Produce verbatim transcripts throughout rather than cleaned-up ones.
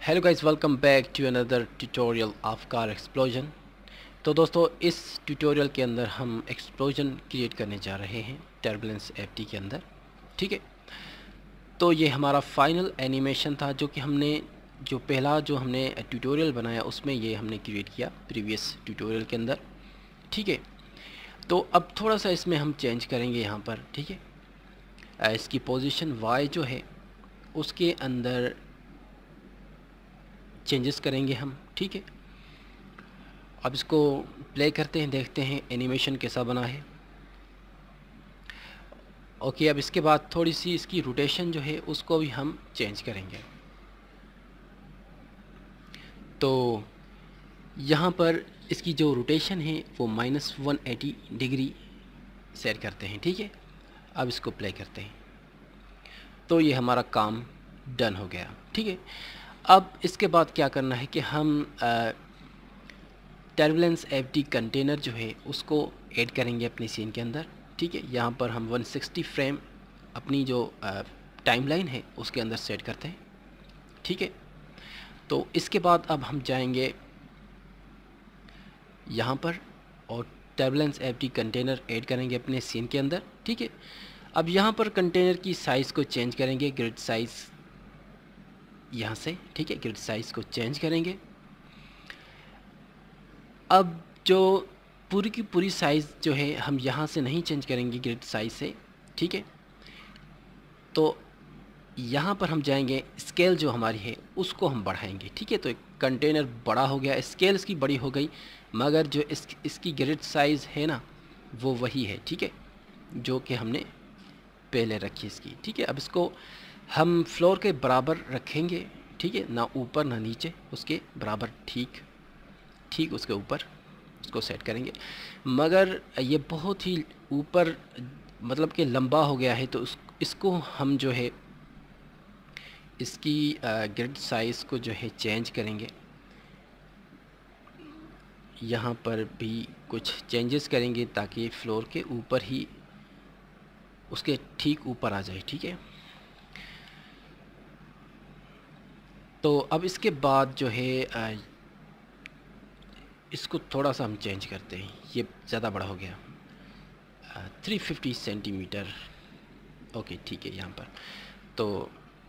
Hello guys, welcome back to another tutorial of car explosion. तो दोस्तों, इस tutorial के अंदर हम एक्सप्लोजन क्रिएट करने जा रहे हैं टर्बुलेंस एफटी के अंदर। ठीक है, तो ये हमारा फाइनल एनिमेशन था जो कि हमने जो पहला जो हमने ट्यूटोरियल बनाया उसमें ये हमने क्रिएट किया प्रीवियस ट्यूटोरियल के अंदर। ठीक है, तो अब थोड़ा सा इसमें हम चेंज करेंगे यहाँ पर। ठीक है, इसकी पोजीशन वाई जो है उसके अंदर चेंजेस करेंगे हम। ठीक है, अब इसको प्ले करते हैं, देखते हैं एनिमेशन कैसा बना है। ओके, अब इसके बाद थोड़ी सी इसकी रोटेशन जो है उसको भी हम चेंज करेंगे। तो यहाँ पर इसकी जो रोटेशन है वो minus one eighty degree set करते हैं। ठीक है, अब इसको प्ले करते हैं तो ये हमारा काम डन हो गया। ठीक है, अब इसके बाद क्या करना है कि हम टर्बुलेंस एफटी कंटेनर जो है उसको ऐड करेंगे अपनी सीन के अंदर। ठीक है, यहाँ पर हम वन सिक्सटी फ्रेम अपनी जो टाइमलाइन है उसके अंदर सेट करते हैं। ठीक है, तो इसके बाद अब हम जाएंगे यहाँ पर और टर्बुलेंस एफटी कंटेनर ऐड करेंगे अपने सीन के अंदर। ठीक है, अब यहाँ पर कंटेनर की साइज़ को चेंज करेंगे, ग्रिड साइज़ यहाँ से। ठीक है, ग्रिड साइज़ को चेंज करेंगे। अब जो पूरी की पूरी साइज़ जो है हम यहाँ से नहीं चेंज करेंगे ग्रिड साइज़ से। ठीक है, तो यहाँ पर हम जाएंगे, स्केल जो हमारी है उसको हम बढ़ाएंगे। ठीक है, तो एक कंटेनर बड़ा हो गया, स्केल इसकी बड़ी हो गई, मगर जो इस इसकी ग्रिड साइज़ है ना वो वही है। ठीक है, जो कि हमने पहले रखी इसकी। ठीक है, अब इसको हम फ्लोर के बराबर रखेंगे। ठीक है, ना ऊपर ना नीचे, उसके बराबर ठीक ठीक उसके ऊपर इसको सेट करेंगे। मगर ये बहुत ही ऊपर मतलब कि लंबा हो गया है, तो उस इसको हम जो है इसकी ग्रिड साइज़ को जो है चेंज करेंगे। यहाँ पर भी कुछ चेंजेस करेंगे ताकि फ्लोर के ऊपर ही उसके ठीक ऊपर आ जाए। ठीक है, तो अब इसके बाद जो है इसको थोड़ा सा हम चेंज करते हैं, ये ज़्यादा बड़ा हो गया, थ्री फिफ्टी सेंटीमीटर। ओके ठीक है, यहाँ पर तो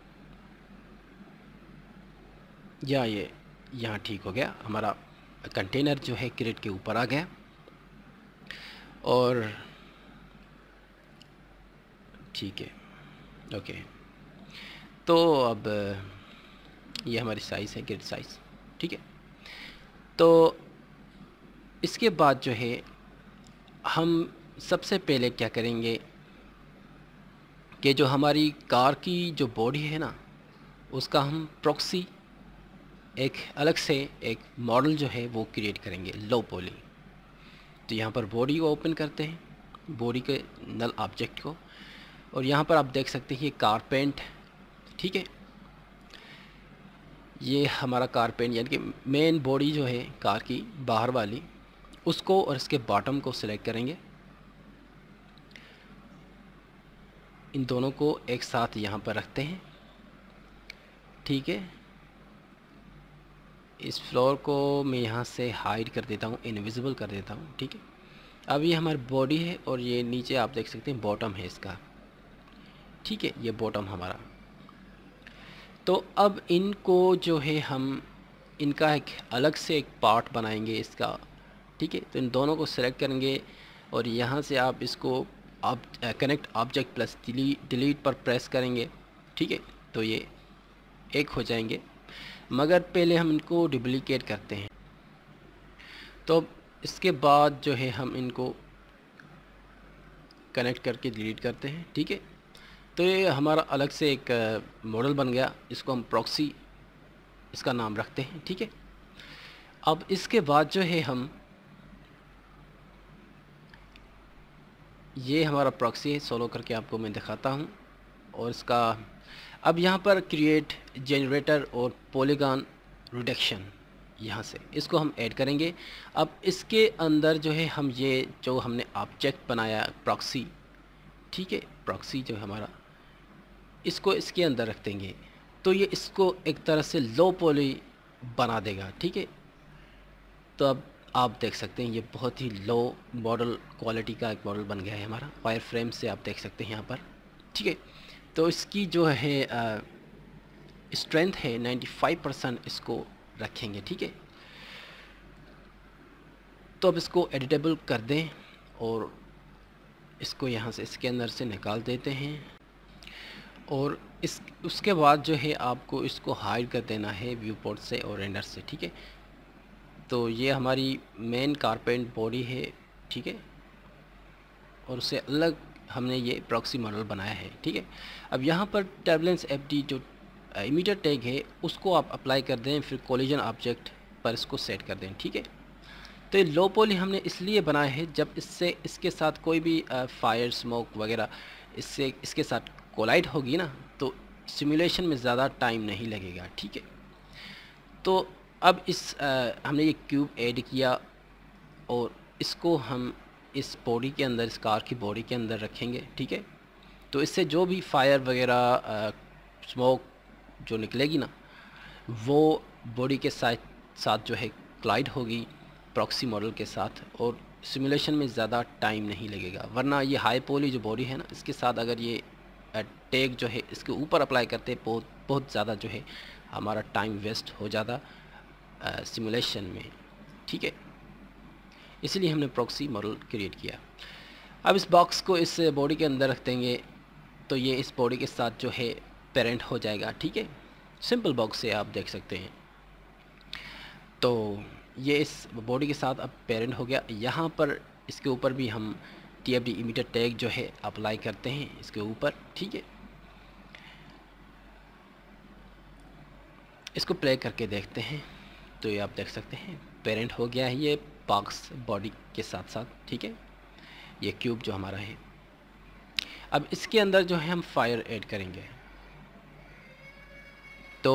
या ये यहाँ ठीक हो गया, हमारा कंटेनर जो है क्रेट के ऊपर आ गया। और ठीक है, ओके, तो अब ये हमारी साइज़ है, ग्रिड साइज़। ठीक है, तो इसके बाद जो है हम सबसे पहले क्या करेंगे कि जो हमारी कार की जो बॉडी है ना उसका हम प्रॉक्सी एक अलग से एक मॉडल जो है वो क्रिएट करेंगे, लो पॉली। तो यहाँ पर बॉडी को ओपन करते हैं, बॉडी के नल ऑब्जेक्ट को, और यहाँ पर आप देख सकते हैं ये कार पेंट। ठीक है, ये हमारा कार पेंट यानी कि मेन बॉडी जो है कार की बाहर वाली, उसको और इसके बॉटम को सिलेक्ट करेंगे। इन दोनों को एक साथ यहाँ पर रखते हैं। ठीक है, इस फ्लोर को मैं यहाँ से हाइड कर देता हूँ, इनविजिबल कर देता हूँ। ठीक है, अब ये हमारी बॉडी है और ये नीचे आप देख सकते हैं बॉटम है इसका। ठीक है, ये बॉटम हमारा। तो अब इनको जो है हम इनका एक अलग से एक पार्ट बनाएंगे इसका। ठीक है, तो इन दोनों को सेलेक्ट करेंगे और यहाँ से आप इसको आप connect object plus delete delete पर प्रेस करेंगे। ठीक है, तो ये एक हो जाएंगे, मगर पहले हम इनको डुप्लीकेट करते हैं। तो इसके बाद जो है हम इनको कनेक्ट करके डिलीट करते हैं। ठीक है, तो ये हमारा अलग से एक मॉडल बन गया, इसको हम प्रॉक्सी इसका नाम रखते हैं। ठीक है, अब इसके बाद जो है हम ये हमारा प्रॉक्सी है, सोलो करके आपको मैं दिखाता हूँ। और इसका अब यहाँ पर क्रिएट जनरेटर और पॉलीगॉन रिडक्शन, यहाँ से इसको हम ऐड करेंगे। अब इसके अंदर जो है हम ये जो हमने ऑब्जेक्ट बनाया प्रॉक्सी, ठीक है, प्रॉक्सी जो है हमारा, इसको इसके अंदर रख देंगे। तो ये इसको एक तरह से लो पॉली बना देगा, ठीक है। तो अब आप देख सकते हैं ये बहुत ही लो मॉडल क्वालिटी का एक मॉडल बन गया है हमारा वायर फ्रेम से, आप देख सकते हैं यहाँ पर, ठीक है। तो इसकी जो है स्ट्रेंथ है नाइन्टी फाइव परसेंट इसको रखेंगे, ठीक है। तो अब इसको एडिटेबल कर दें और इसको यहाँ से स्कैनर से निकाल देते हैं और इस उसके बाद जो है आपको इसको हाइड कर देना है व्यू पोर्ट से और रेंडर से, ठीक है। तो ये हमारी मेन कारपेंट बॉडी है, ठीक है, और उससे अलग हमने ये प्रॉक्सी मॉडल बनाया है, ठीक है। अब यहाँ पर टर्बुलेंस एफडी जो इमीटर टैग है उसको आप अप्लाई कर दें, फिर कोलिजन ऑब्जेक्ट पर इसको सेट कर दें, ठीक है। तो ये लो पॉली हमने इसलिए बनाया है जब इससे इसके साथ कोई भी फायर स्मोक वगैरह इससे इसके साथ कोलाइड होगी ना, तो सिमुलेशन में ज़्यादा टाइम नहीं लगेगा, ठीक है। तो अब इस आ, हमने ये क्यूब ऐड किया और इसको हम इस बॉडी के अंदर, इस कार की बॉडी के अंदर रखेंगे, ठीक है। तो इससे जो भी फायर वगैरह स्मोक जो निकलेगी ना, वो बॉडी के साथ साथ जो है क्लाइड होगी प्रॉक्सी मॉडल के साथ और सिमुलेशन में ज़्यादा टाइम नहीं लगेगा। वरना ये हाई पॉली जो बॉडी है ना, इसके साथ अगर ये टैग जो है इसके ऊपर अप्लाई करते बहुत बहुत ज़्यादा जो है हमारा टाइम वेस्ट हो जाता सिमुलेशन में, ठीक है। इसलिए हमने प्रॉक्सी मॉडल क्रिएट किया। अब इस बॉक्स को इस बॉडी के अंदर रख देंगे तो ये इस बॉडी के साथ जो है पेरेंट हो जाएगा, ठीक है। सिंपल बॉक्स से आप देख सकते हैं। तो ये इस बॉडी के साथ अब पेरेंट हो गया। यहाँ पर इसके ऊपर भी हम T F D emitter tag जो है अप्लाई करते हैं इसके ऊपर, ठीक है। इसको प्ले करके देखते हैं तो ये आप देख सकते हैं पेरेंट हो गया है ये बॉक्स बॉडी के साथ साथ, ठीक है। ये क्यूब जो हमारा है, अब इसके अंदर जो है हम फायर ऐड करेंगे। तो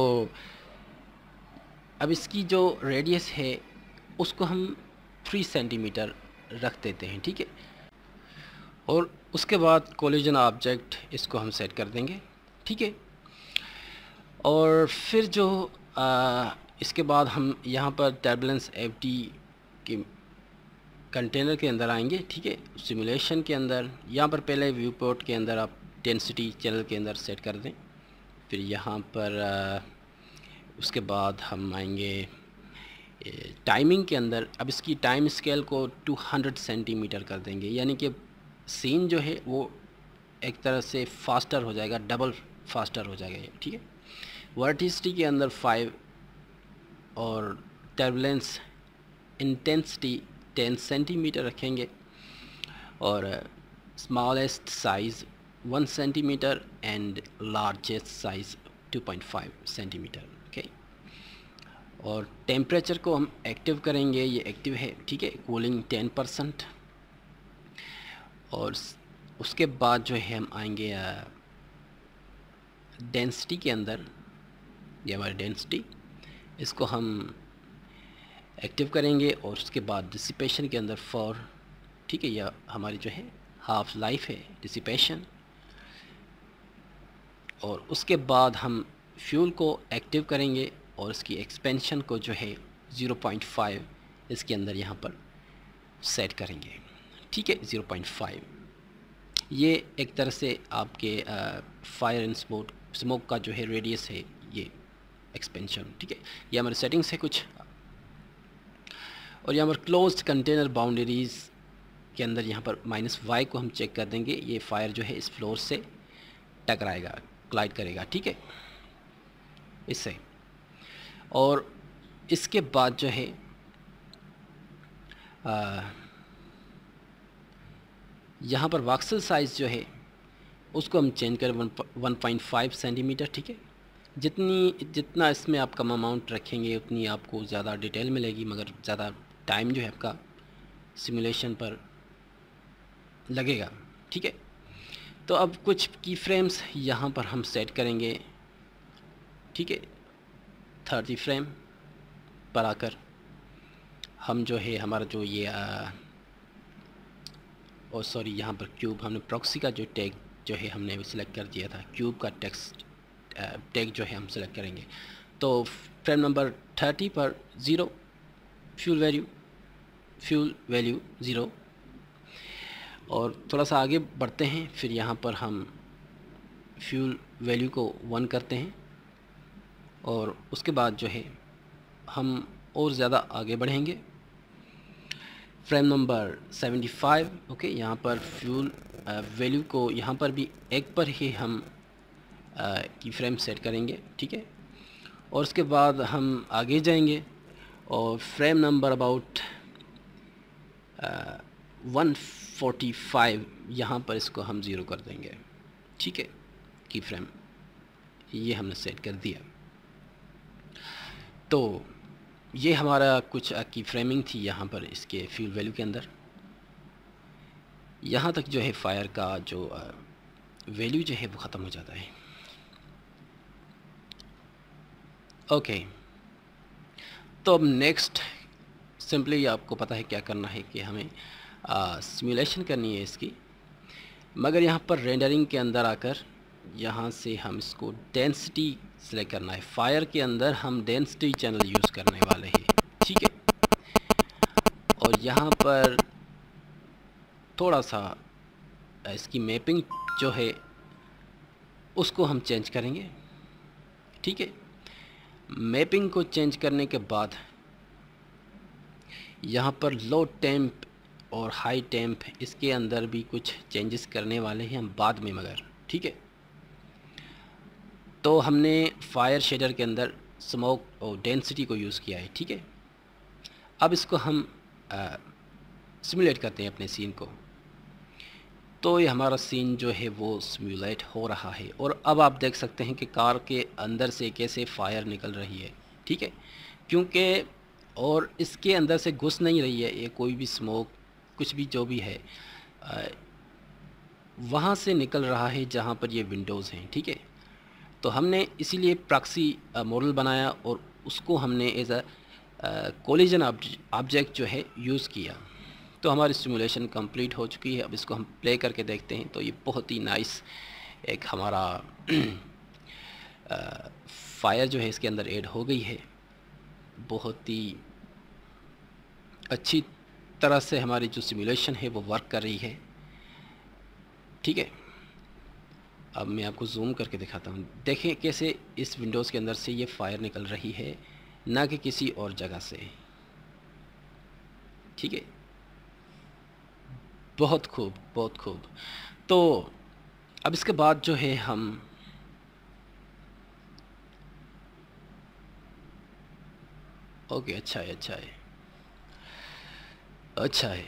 अब इसकी जो रेडियस है उसको हम थ्री सेंटीमीटर रख देते हैं, ठीक है। और उसके बाद कोलिजन ऑब्जेक्ट इसको हम सेट कर देंगे, ठीक है। और फिर जो आ, इसके बाद हम यहाँ पर टर्बुलेंस एफडी के कंटेनर के अंदर आएंगे, ठीक है। सिमुलेशन के अंदर यहाँ पर पहले व्यू पोर्ट के अंदर आप डेंसिटी चैनल के अंदर सेट कर दें। फिर यहाँ पर आ, उसके बाद हम आएंगे टाइमिंग के अंदर। अब इसकी टाइम स्केल को टू हंड्रेड सेंटीमीटर कर देंगे, यानी कि सीन जो है वो एक तरह से फास्टर हो जाएगा, डबल फास्टर हो जाएगा ये, ठीक है। वर्टिसिटी के अंदर फाइव और टर्बुलेंस इंटेंसिटी टेन सेंटीमीटर रखेंगे और smallest size one centimetre and largest size two point five centimetre, okay. और टेम्परेचर को हम एक्टिव करेंगे, ये एक्टिव है, ठीक है। Cooling ten percent. और उसके बाद जो है हम आएंगे डेंसिटी के अंदर, ये हमारी डेंसिटी, इसको हम एक्टिव करेंगे और उसके बाद डिसिपेशन के अंदर फॉर, ठीक है। यह हमारी जो है हाफ लाइफ है डिसिपेशन। और उसके बाद हम फ्यूल को एक्टिव करेंगे और इसकी एक्सपेंशन को जो है ज़ीरो पॉइंट फाइव इसके अंदर यहाँ पर सेट करेंगे, ठीक है। ज़ीरो पॉइंट फाइव ये एक तरह से आपके फायर एंड स्मोक स्मोक का जो है रेडियस है, ये एक्सपेंशन, ठीक है। ये हमारे सेटिंग्स है कुछ। और यहाँ पर क्लोज्ड कंटेनर बाउंड्रीज़ के अंदर यहाँ पर माइनस वाई को हम चेक कर देंगे। ये फायर जो है इस फ्लोर से टकराएगा, क्लाइड करेगा, ठीक है, इससे। और इसके बाद जो है आ, यहाँ पर वॉक्सल साइज़ जो है उसको हम चेंज करें वन पॉइंट फाइव सेंटीमीटर, ठीक है। जितनी जितना इसमें आप कम अमाउंट रखेंगे उतनी आपको ज़्यादा डिटेल मिलेगी, मगर ज़्यादा टाइम जो है आपका सिमुलेशन पर लगेगा, ठीक है। तो अब कुछ की फ्रेम्स यहाँ पर हम सेट करेंगे, ठीक है। थर्टी फ्रेम पर आकर हम जो है हमारा जो ये और सॉरी यहाँ पर क्यूब, हमने प्रॉक्सी का जो टैग जो है हमने सिलेक्ट कर दिया था, क्यूब का टेक्स्ट टैग जो है हम सेलेक्ट करेंगे। तो फ्रेम नंबर थर्टी पर zero fuel value fuel value zero, और थोड़ा सा आगे बढ़ते हैं, फिर यहाँ पर हम फ्यूल वैल्यू को वन करते हैं, और उसके बाद जो है हम और ज़्यादा आगे बढ़ेंगे। Frame number seventy five, okay, यहाँ पर फ्यूल वैल्यू को यहाँ पर भी एक पर ही हम की फ्रेम सेट करेंगे, ठीक है। और उसके बाद हम आगे जाएंगे और frame number about one forty five यहाँ पर इसको हम ज़ीरो कर देंगे, ठीक है। की फ्रेम ये हमने सेट कर दिया। तो ये हमारा कुछ की फ्रेमिंग थी यहाँ पर इसके फ्यूल वैल्यू के अंदर। यहाँ तक जो है फायर का जो वैल्यू जो है वो ख़त्म हो जाता है। Okay okay. तो अब नेक्स्ट सिंपली आपको पता है क्या करना है कि हमें सिमुलेशन करनी है इसकी, मगर यहाँ पर रेंडरिंग के अंदर आकर यहाँ से हम इसको डेंसिटी सेलेक्ट करना है। फायर के अंदर हम डेंसिटी चैनल यूज़ करने वाले हैं, ठीक है। और यहाँ पर थोड़ा सा इसकी मैपिंग जो है उसको हम चेंज करेंगे, ठीक है। मैपिंग को चेंज करने के बाद यहाँ पर लो टेम्प और हाई टेम्प इसके अंदर भी कुछ चेंजेस करने वाले हैं हम बाद में, मगर ठीक है। तो हमने फायर शेडर के अंदर स्मोक और डेंसिटी को यूज़ किया है, ठीक है। अब इसको हम सिमुलेट करते हैं अपने सीन को। तो ये हमारा सीन जो है वो सिमुलेट हो रहा है, और अब आप देख सकते हैं कि कार के अंदर से कैसे फायर निकल रही है, ठीक है। क्योंकि और इसके अंदर से घुस नहीं रही है ये कोई भी स्मोक, कुछ भी जो भी है वहाँ से निकल रहा है जहाँ पर ये विंडोज़ हैं, ठीक है। तो हमने इसीलिए प्रॉक्सी मॉडल बनाया और उसको हमने एज अ कोलिजन ऑब्जेक्ट जो है यूज़ किया। तो हमारी सिमुलेशन कंप्लीट हो चुकी है। अब इसको हम प्ले करके देखते हैं। तो ये बहुत ही नाइस एक हमारा फायर जो है इसके अंदर ऐड हो गई है। बहुत ही अच्छी तरह से हमारी जो सिमुलेशन है वो वर्क कर रही है, ठीक है। अब मैं आपको जूम करके दिखाता हूँ। देखें कैसे इस विंडोज़ के अंदर से ये फायर निकल रही है, ना कि किसी और जगह से, ठीक है। बहुत खूब, बहुत खूब। तो अब इसके बाद जो है हम ओके अच्छा है, अच्छा है, अच्छा है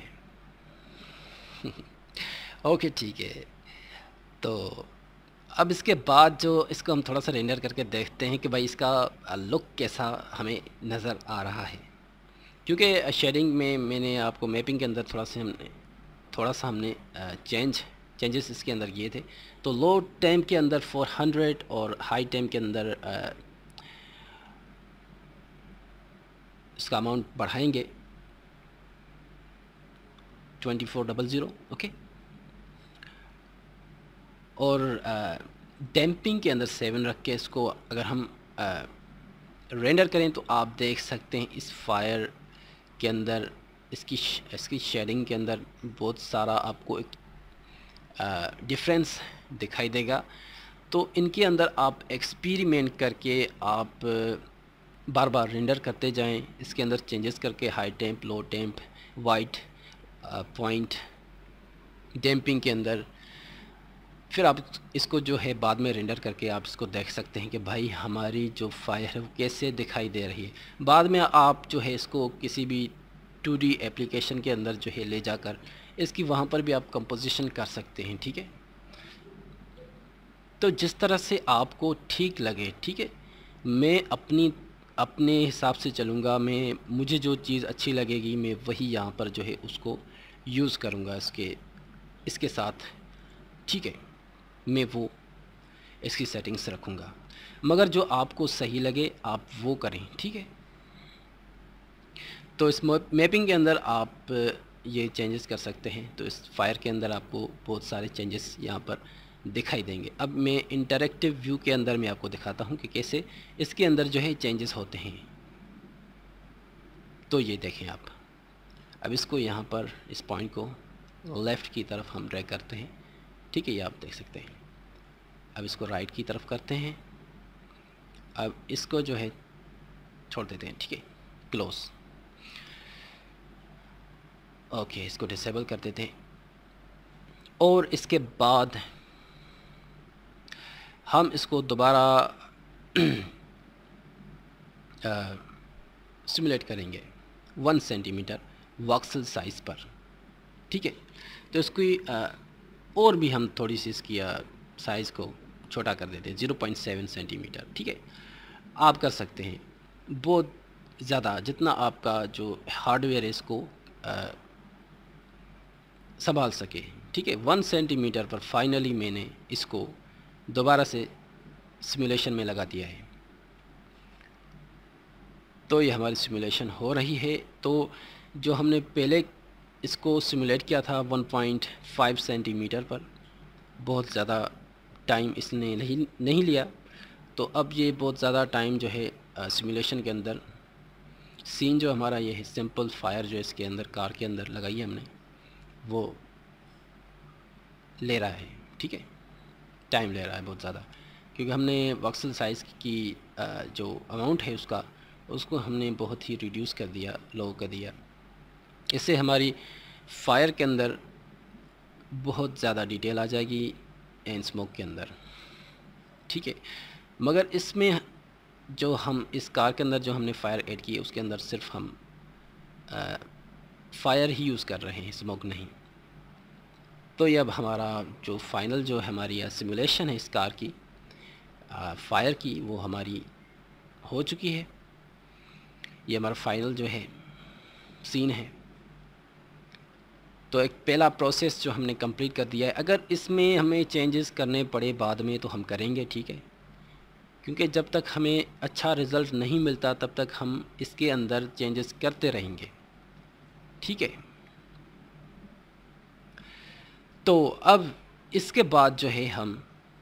ओके ठीक है। तो अब इसके बाद जो इसको हम थोड़ा सा रेंडर करके देखते हैं कि भाई इसका लुक कैसा हमें नज़र आ रहा है। क्योंकि शेडिंग में मैंने आपको मैपिंग के अंदर थोड़ा सा हमने थोड़ा सा हमने चेंज चेंजेस इसके अंदर किए थे। तो लो टाइम के अंदर फोर हंड्रेड और हाई टाइम के अंदर इसका अमाउंट बढ़ाएंगे twenty four double zero, okay. और डैम्पिंग के अंदर सेवन रख के इसको अगर हम रेंडर करें तो आप देख सकते हैं इस फायर के अंदर इसकी इसकी शेडिंग के अंदर बहुत सारा आपको एक डिफरेंस दिखाई देगा। तो इनके अंदर आप एक्सपेरिमेंट करके आप बार बार रेंडर करते जाएं, इसके अंदर चेंजेस करके high temp, low temp, white point, damping के अंदर। फिर आप इसको जो है बाद में रेंडर करके आप इसको देख सकते हैं कि भाई हमारी जो फायर है वो कैसे दिखाई दे रही है। बाद में आप जो है इसको किसी भी टू डी एप्लीकेशन के अंदर जो है ले जाकर इसकी वहाँ पर भी आप कंपोजिशन कर सकते हैं, ठीक है। तो जिस तरह से आपको ठीक लगे, ठीक है, मैं अपनी अपने हिसाब से चलूँगा। मैं मुझे जो चीज़ अच्छी लगेगी मैं वही यहाँ पर जो है उसको यूज़ करूँगा इसके इसके साथ, ठीक है। मैं वो इसकी सेटिंग्स रखूँगा, मगर जो आपको सही लगे आप वो करें, ठीक है। तो इस मैपिंग के अंदर आप ये चेंजेस कर सकते हैं। तो इस फायर के अंदर आपको बहुत सारे चेंजेस यहाँ पर दिखाई देंगे। अब मैं इंटरैक्टिव व्यू के अंदर मैं आपको दिखाता हूँ कि कैसे इसके अंदर जो है चेंजेस होते हैं। तो ये देखें आप, अब इसको यहाँ पर इस पॉइंट को लेफ़्ट की तरफ हम ड्रैग करते हैं, ठीक है, ये आप देख सकते हैं। अब इसको राइट की तरफ करते हैं, अब इसको जो है छोड़ देते हैं, ठीक है, क्लोज। ओके, इसको डिसेबल कर देते हैं और इसके बाद हम इसको दोबारा सिमुलेट करेंगे वन सेंटीमीटर वॉक्सल साइज़ पर, ठीक है। तो इसकी आ, और भी हम थोड़ी सी इसकी साइज़ को छोटा कर देते हैं ज़ीरो पॉइंट सेवन सेंटीमीटर, ठीक है। आप कर सकते हैं बहुत ज़्यादा, जितना आपका जो हार्डवेयर है इसको संभाल सके, ठीक है। वन सेंटीमीटर पर फाइनली मैंने इसको दोबारा से सिमुलेशन में लगा दिया है। तो ये हमारी सिमुलेशन हो रही है। तो जो हमने पहले इसको सिमुलेट किया था वन पॉइंट फाइव सेंटीमीटर पर, बहुत ज़्यादा टाइम इसने नहीं नहीं लिया। तो अब ये बहुत ज़्यादा टाइम जो है सिमुलेशन के अंदर, सीन जो हमारा ये है सिंपल फायर जो इसके अंदर कार के अंदर लगाई है हमने, वो ले रहा है, ठीक है, टाइम ले रहा है बहुत ज़्यादा, क्योंकि हमने वॉक्सल साइज़ की जो अमाउंट है उसका उसको हमने बहुत ही रिड्यूस कर दिया, लो कर दिया। इससे हमारी फायर के अंदर बहुत ज़्यादा डिटेल आ जाएगी एंड स्मोक के अंदर, ठीक है। मगर इसमें जो हम इस कार के अंदर जो हमने फायर ऐड की है उसके अंदर सिर्फ हम आ, फायर ही यूज़ कर रहे हैं, स्मोक नहीं। तो ये अब हमारा जो फाइनल जो हमारी सिमुलेशन है इस कार की आ, फायर की, वो हमारी हो चुकी है। ये हमारा फाइनल जो है सीन है। तो एक पहला प्रोसेस जो हमने कंप्लीट कर दिया है। अगर इसमें हमें चेंजेस करने पड़े बाद में तो हम करेंगे, ठीक है, क्योंकि जब तक हमें अच्छा रिज़ल्ट नहीं मिलता तब तक हम इसके अंदर चेंजेस करते रहेंगे, ठीक है। तो अब इसके बाद जो है हम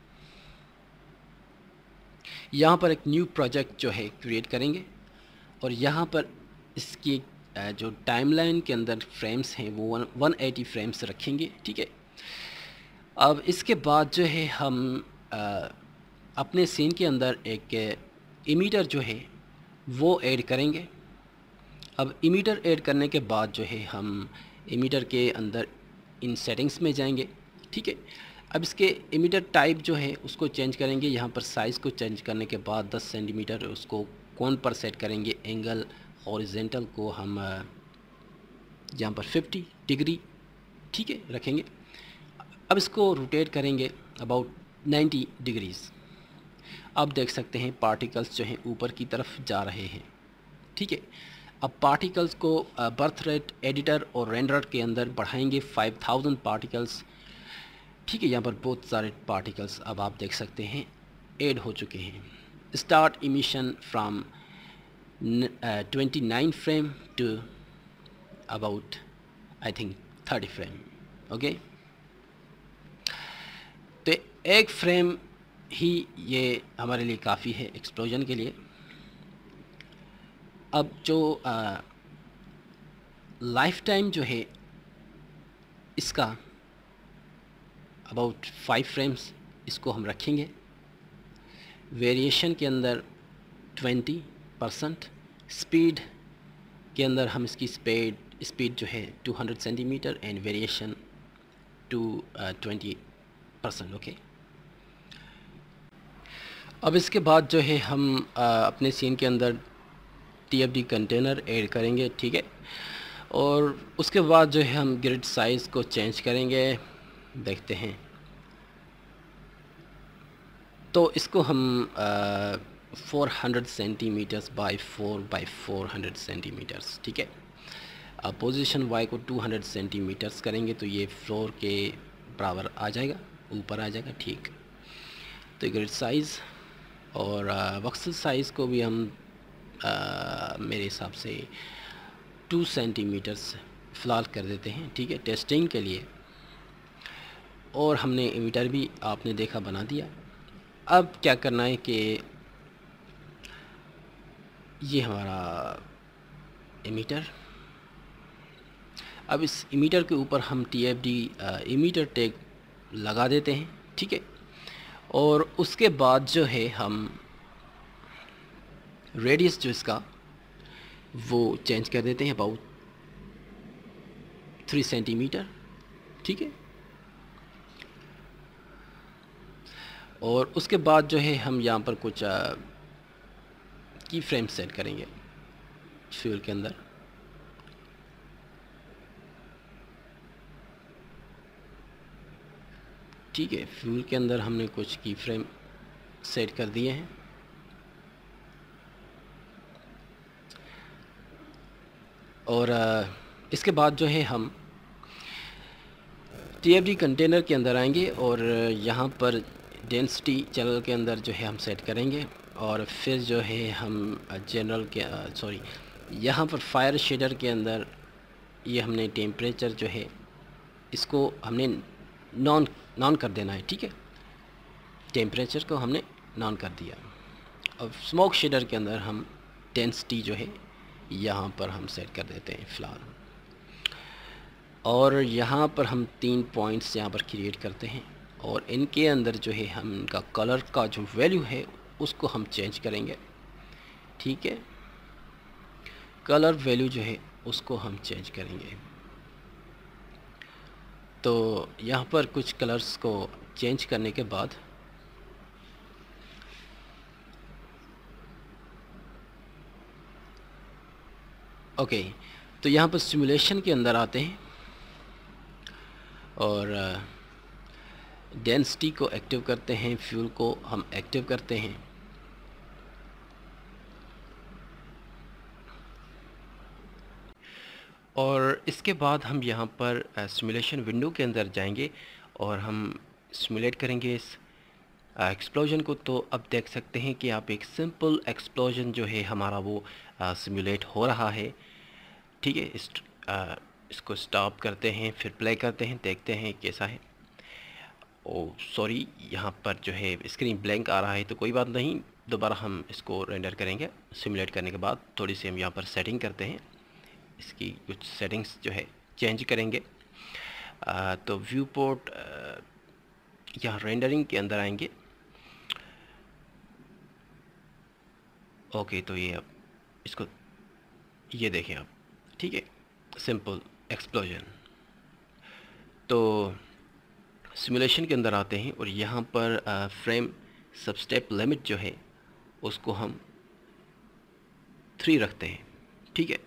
यहाँ पर एक न्यू प्रोजेक्ट जो है क्रिएट करेंगे और यहाँ पर इसकी जो टाइमलाइन के अंदर फ्रेम्स हैं वो वन एटी फ्रेम्स रखेंगे, ठीक है। अब इसके बाद जो है हम आ, अपने सीन के अंदर एक इमीटर जो है वो ऐड करेंगे। अब इमीटर ऐड करने के बाद जो है हम इमीटर के अंदर इन सेटिंग्स में जाएंगे, ठीक है। अब इसके इमीटर टाइप जो है उसको चेंज करेंगे। यहाँ पर साइज़ को चेंज करने के बाद दस सेंटीमीटर उसको कौन पर सेट करेंगे, एंगल हॉरिजेंटल को हम यहाँ पर फिफ्टी डिग्री, ठीक है, रखेंगे। अब इसको रोटेट करेंगे अबाउट नाइन्टी डिग्रीज़। अब देख सकते हैं पार्टिकल्स जो हैं ऊपर की तरफ जा रहे हैं, ठीक है। अब पार्टिकल्स को बर्थ रेट एडिटर और रेंडर के अंदर बढ़ाएंगे फाइव थाउजेंड पार्टिकल्स, ठीक है। यहाँ पर बहुत सारे पार्टिकल्स अब आप देख सकते हैं ऐड हो चुके हैं। Start emission from twenty nine frame to about I think thirty frame, okay. तो एक फ्रेम ही ये हमारे लिए काफ़ी है एक्सप्लोजन के लिए। अब जो लाइफ टाइम जो है इसका अबाउट फाइव फ्रेम्स इसको हम रखेंगे। वेरिएशन के अंदर ट्वेंटी परसेंट, स्पीड के अंदर हम इसकी स्पीड स्पीड जो है two hundred centimeter and variation to twenty percent, okay. अब इसके बाद जो है हम आ, अपने सीन के अंदर T F D container add करेंगे, ठीक है। और उसके बाद जो है हम ग्रिड साइज़ को चेंज करेंगे, देखते हैं। तो इसको हम four hundred centimeters by four by four hundred centimeters, ठीक है। अब पोजीशन वाई को टू हंड्रेड सेंटीमीटर्स करेंगे तो ये फ्लोर के बराबर आ जाएगा, ऊपर आ जाएगा, ठीक। तो ग्रिड साइज़ और वक्सल साइज़ को भी हम आ, मेरे हिसाब से टू सेंटीमीटर्स फ़िलहाल कर देते हैं, ठीक है, टेस्टिंग के लिए। और हमने इमीटर भी आपने देखा बना दिया। अब क्या करना है कि ये हमारा इमीटर, अब इस इमीटर के ऊपर हम T F D emitter tag लगा देते हैं, ठीक है। और उसके बाद जो है हम रेडियस जो इसका वो चेंज कर देते हैं अबाउट थ्री सेंटीमीटर, ठीक है। और उसके बाद जो है हम यहाँ पर कुछ की फ्रेम सेट करेंगे फ्यूल के अंदर। ठीक है, फ्यूल के अंदर हमने कुछ की फ्रेम सेट कर दिए हैं। और इसके बाद जो है हम टी एफ डी कंटेनर के अंदर आएंगे और यहाँ पर डेंसिटी चैनल के अंदर जो है हम सेट करेंगे। और फिर जो है हम जनरल के सॉरी यहाँ पर फायर शेडर के अंदर ये हमने टेम्परेचर जो है इसको हमने नॉन नॉन कर देना है, ठीक है। टेम्परेचर को हमने नॉन कर दिया। अब स्मोक शेडर के अंदर हम डेंसिटी जो है यहाँ पर हम सेट कर देते हैं फ़िलहाल। और यहाँ पर हम तीन पॉइंट्स यहाँ पर क्रिएट करते हैं और इनके अंदर जो है हम इनका कलर का जो वैल्यू है उसको हम चेंज करेंगे, ठीक है। कलर वैल्यू जो है उसको हम चेंज करेंगे। तो यहाँ पर कुछ कलर्स को चेंज करने के बाद ओके, तो यहाँ पर सिमुलेशन के अंदर आते हैं और डेंसिटी को एक्टिव करते हैं, फ्यूल को हम एक्टिव करते हैं। और इसके बाद हम यहाँ पर सिमुलेशन विंडो के अंदर जाएंगे और हम सिमुलेट करेंगे इस एक्सप्लोजन को। तो अब देख सकते हैं कि आप एक सिंपल एक्सप्लोजन जो है हमारा वो सिमुलेट हो रहा है, ठीक है। इस आ, इसको स्टॉप करते हैं, फिर प्ले करते हैं, देखते हैं कैसा है। ओ सॉरी, यहाँ पर जो है स्क्रीन ब्लैंक आ रहा है, तो कोई बात नहीं, दोबारा हम इसको रेंडर करेंगे। सिमुलेट करने के बाद थोड़ी सी हम यहाँ पर सेटिंग करते हैं, इसकी कुछ सेटिंग्स जो है चेंज करेंगे। आ, तो व्यू पोर्ट यहाँ रेंडरिंग के अंदर आएंगे। ओके, तो ये अब इसको ये देखें आप, ठीक है, सिंपल एक्सप्लोजन। तो सिमुलेशन के अंदर आते हैं और यहाँ पर आ, फ्रेम सब स्टेप लिमिट जो है उसको हम थ्री रखते हैं, ठीक है।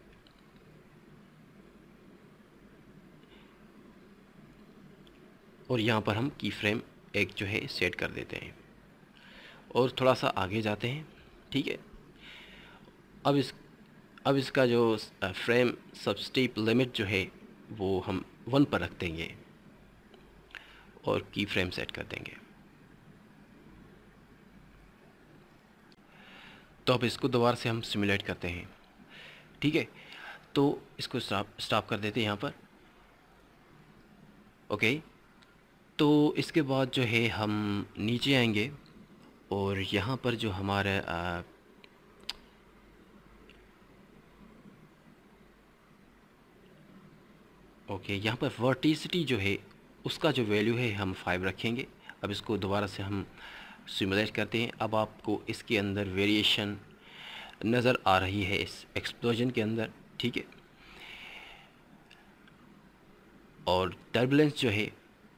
और यहाँ पर हम की फ्रेम एक जो है सेट कर देते हैं और थोड़ा सा आगे जाते हैं, ठीक है। अब इस अब इसका जो फ्रेम सब स्टेप लिमिट जो है वो हम वन पर रख देंगे और की फ्रेम सेट कर देंगे। तो अब इसको दोबारा से हम सिमुलेट करते हैं, ठीक है। तो इसको स्टॉप स्टॉप कर देते हैं यहाँ पर, ओके। तो इसके बाद जो है हम नीचे आएंगे और यहाँ पर जो हमारा आ, ओके यहाँ पर वर्टिसिटी जो है उसका जो वैल्यू है हम फाइव रखेंगे। अब इसको दोबारा से हम सिमुलेट करते हैं। अब आपको इसके अंदर वेरिएशन नज़र आ रही है इस एक्सप्लोजन के अंदर, ठीक है। और टर्बुलेंस जो है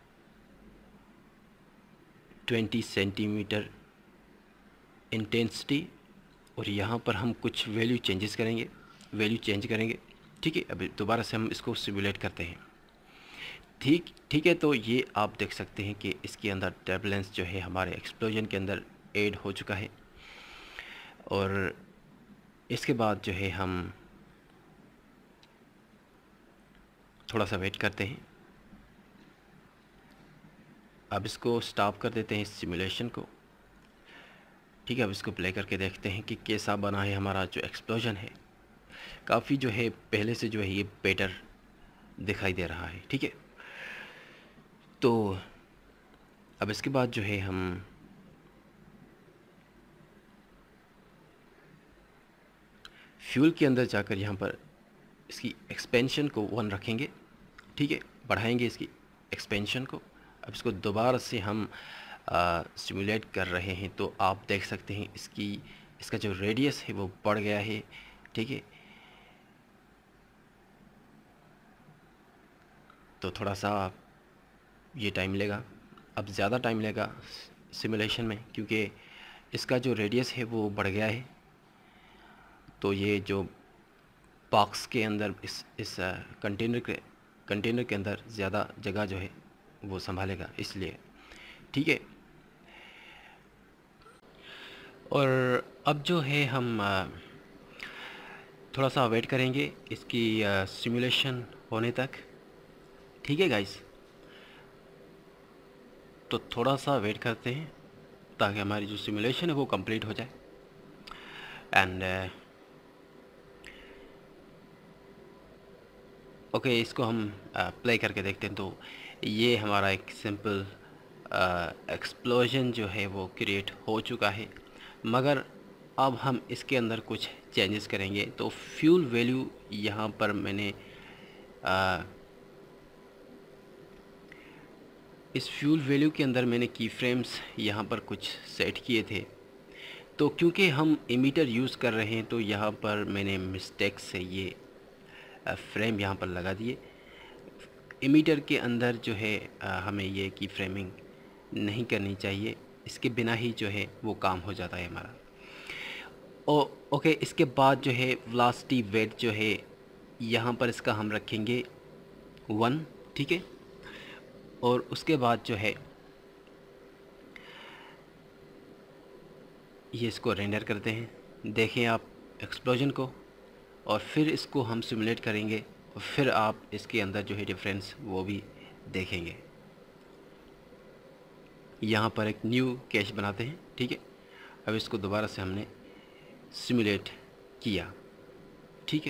ट्वेंटी सेंटीमीटर इंटेंसिटी, और यहाँ पर हम कुछ वैल्यू चेंजेस करेंगे, वैल्यू चेंज करेंगे, ठीक है। अभी दोबारा से हम इसको सिमुलेट करते हैं, ठीक ठीक है। तो ये आप देख सकते हैं कि इसके अंदर टर्बुलेंस जो है हमारे एक्सप्लोजन के अंदर ऐड हो चुका है। और इसके बाद जो है हम थोड़ा सा वेट करते हैं। अब इसको स्टॉप कर देते हैं इस सिमुलेशन को, ठीक है। अब इसको प्ले करके देखते हैं कि कैसा बना है हमारा जो एक्सप्लोजन है। काफ़ी जो है पहले से जो है ये बेटर दिखाई दे रहा है, ठीक है। तो अब इसके बाद जो है हम फ्यूल के अंदर जाकर यहाँ पर इसकी एक्सपेंशन को वन रखेंगे, ठीक है, बढ़ाएंगे इसकी एक्सपेंशन को। अब इसको दोबारा से हम सिमुलेट कर रहे हैं, तो आप देख सकते हैं इसकी इसका जो रेडियस है वो बढ़ गया है, ठीक है। तो थोड़ा सा ये टाइम लेगा, अब ज़्यादा टाइम लेगा सिमुलेशन में, क्योंकि इसका जो रेडियस है वो बढ़ गया है। तो ये जो बॉक्स के अंदर इस इस कंटेनर के कंटेनर के अंदर ज़्यादा जगह जो है वो संभालेगा, इसलिए, ठीक है। और अब जो है हम थोड़ा सा वेट करेंगे इसकी सिमुलेशन होने तक, ठीक है गाइस। तो थोड़ा सा वेट करते हैं ताकि हमारी जो सिमुलेशन है वो कंप्लीट हो जाए। एंड ओके okay, इसको हम प्ले करके देखते हैं। तो ये हमारा एक सिंपल एक्सप्लोजन जो है वो क्रिएट हो चुका है, मगर अब हम इसके अंदर कुछ चेंजेस करेंगे। तो फ्यूल वैल्यू यहाँ पर मैंने आ, इस फ्यूल वैल्यू के अंदर मैंने की फ्रेम्स यहाँ पर कुछ सेट किए थे। तो क्योंकि हम एमीटर यूज़ कर रहे हैं तो यहाँ पर मैंने मिस्टेक से ये फ्रेम यहाँ पर लगा दिए। एमीटर के अंदर जो है हमें ये की फ्रेमिंग नहीं करनी चाहिए, इसके बिना ही जो है वो काम हो जाता है हमारा। ओ ओके, इसके बाद जो है वेलोसिटी वेट जो है यहाँ पर इसका हम रखेंगे वन, ठीक है। और उसके बाद जो है ये इसको रेंडर करते हैं, देखें आप एक्सप्लोजन को, और फिर इसको हम सिमुलेट करेंगे और फिर आप इसके अंदर जो है डिफरेंस वो भी देखेंगे। यहाँ पर एक न्यू कैश बनाते हैं, ठीक है। अब इसको दोबारा से हमने सिमुलेट किया, ठीक है।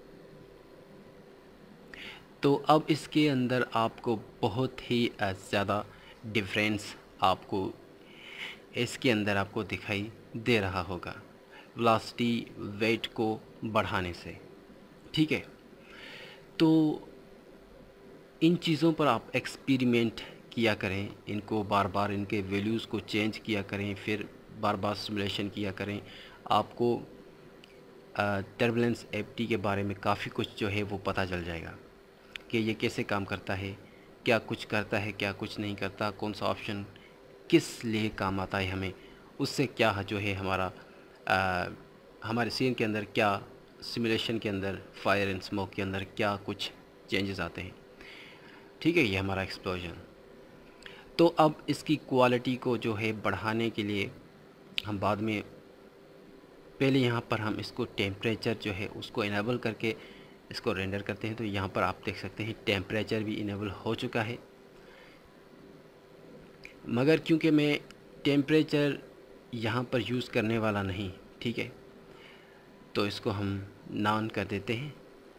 तो अब इसके अंदर आपको बहुत ही ज़्यादा डिफरेंस आपको इसके अंदर आपको दिखाई दे रहा होगा वेलोसिटी वेट को बढ़ाने से, ठीक है। तो इन चीज़ों पर आप एक्सपेरिमेंट किया करें, इनको बार बार इनके वैल्यूज़ को चेंज किया करें, फिर बार बार सिमुलेशन किया करें। आपको टर्बुलेंस एफटी के बारे में काफ़ी कुछ जो है वो पता चल जाएगा कि ये कैसे काम करता है, क्या कुछ करता है, क्या कुछ नहीं करता, कौन सा ऑप्शन किस लिए काम आता है हमें, उससे क्या जो है हमारा आ, हमारे सीन के अंदर, क्या सिमुलेशन के अंदर, फायर एंड स्मोक के अंदर क्या कुछ चेंजेस आते हैं, ठीक है। ये हमारा एक्सप्लोजन। तो अब इसकी क्वालिटी को जो है बढ़ाने के लिए हम बाद में, पहले यहाँ पर हम इसको टेम्परेचर जो है उसको इनेबल करके इसको रेंडर करते हैं। तो यहाँ पर आप देख सकते हैं टेम्परेचर भी इनेबल हो चुका है, मगर क्योंकि मैं टेम्परेचर यहाँ पर यूज़ करने वाला नहीं, ठीक है, तो इसको हम नॉन कर देते हैं।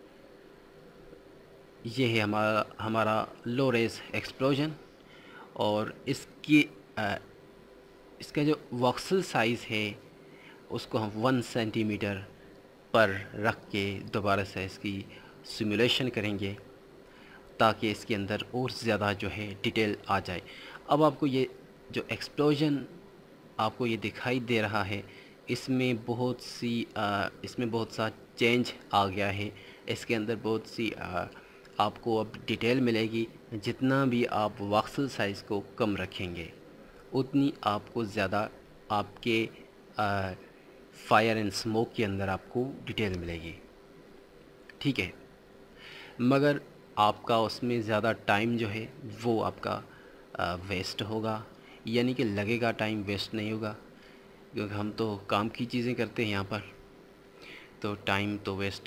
ये है हमारा हमारा लो रेस एक्सप्लोजन, और इसकी आ, इसका जो वॉक्सल साइज़ है उसको हम वन सेंटीमीटर पर रख के दोबारा से इसकी सिमुलेशन करेंगे ताकि इसके अंदर और ज़्यादा जो है डिटेल आ जाए। अब आपको ये जो एक्सप्लोजन आपको ये दिखाई दे रहा है, इसमें बहुत सी आ, इसमें बहुत सा चेंज आ गया है। इसके अंदर बहुत सी आ, आपको अब डिटेल मिलेगी। जितना भी आप वॉक्सल साइज़ को कम रखेंगे उतनी आपको ज़्यादा आपके फायर एंड स्मोक के अंदर आपको डिटेल मिलेगी, ठीक है। मगर आपका उसमें ज़्यादा टाइम जो है वो आपका आ, वेस्ट होगा, यानी कि लगेगा, टाइम वेस्ट नहीं होगा, क्योंकि हम तो काम की चीज़ें करते हैं यहाँ पर, तो टाइम तो वेस्ट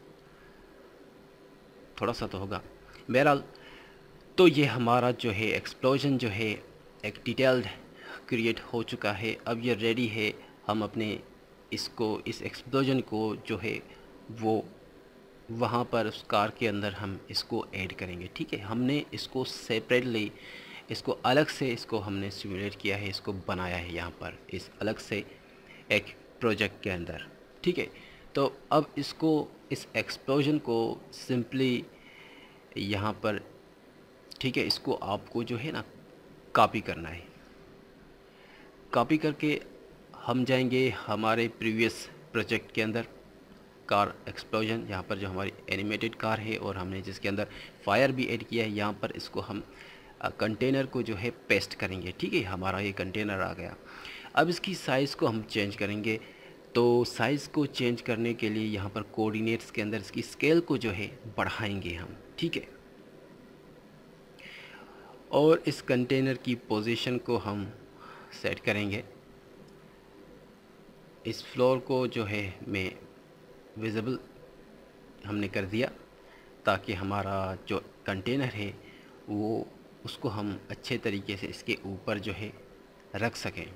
थोड़ा सा तो होगा। बहरहाल, तो ये हमारा जो है एक्सप्लोजन जो है एक डिटेल्ड क्रिएट हो चुका है। अब ये रेडी है, हम अपने इसको इस एक्सप्लोजन को जो है वो वहाँ पर उस कार के अंदर हम इसको ऐड करेंगे, ठीक है। हमने इसको सेपरेटली इसको अलग से इसको हमने सिमुलेट किया है, इसको बनाया है यहाँ पर इस अलग से एक प्रोजेक्ट के अंदर, ठीक है। तो अब इसको इस एक्सप्लोजन को सिंपली यहाँ पर, ठीक है, इसको आपको जो है ना कॉपी करना है। कॉपी करके हम जाएंगे हमारे प्रीवियस प्रोजेक्ट के अंदर, कार एक्सप्लोजन, यहाँ पर जो हमारी एनिमेटेड कार है और हमने जिसके अंदर फायर भी ऐड किया है, यहाँ पर इसको हम कंटेनर को जो है पेस्ट करेंगे, ठीक है। हमारा ये कंटेनर आ गया। अब इसकी साइज़ को हम चेंज करेंगे। तो साइज़ को चेंज करने के लिए यहाँ पर कोऑर्डिनेट्स के अंदर इसकी स्केल को जो है बढ़ाएंगे हम, ठीक है। और इस कंटेनर की पोजीशन को हम सेट करेंगे। इस फ्लोर को जो है मैं विजिबल हमने कर दिया, ताकि हमारा जो कंटेनर है वो उसको हम अच्छे तरीके से इसके ऊपर जो है रख सकें।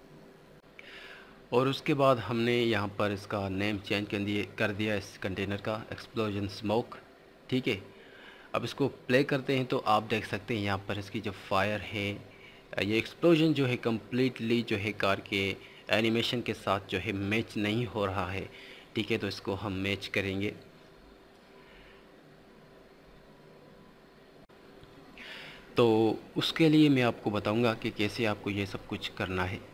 और उसके बाद हमने यहाँ पर इसका नेम चेंज कर दिए कर दिया इस कंटेनर का, एक्सप्लोजन स्मोक, ठीक है। अब इसको प्ले करते हैं तो आप देख सकते हैं यहाँ पर इसकी जो फायर है, ये एक्सप्लोजन जो है कम्प्लीटली जो है कार के एनिमेशन के साथ जो है मैच नहीं हो रहा है, ठीक है। तो इसको हम मैच करेंगे। तो उसके लिए मैं आपको बताऊंगा कि कैसे आपको ये सब कुछ करना है।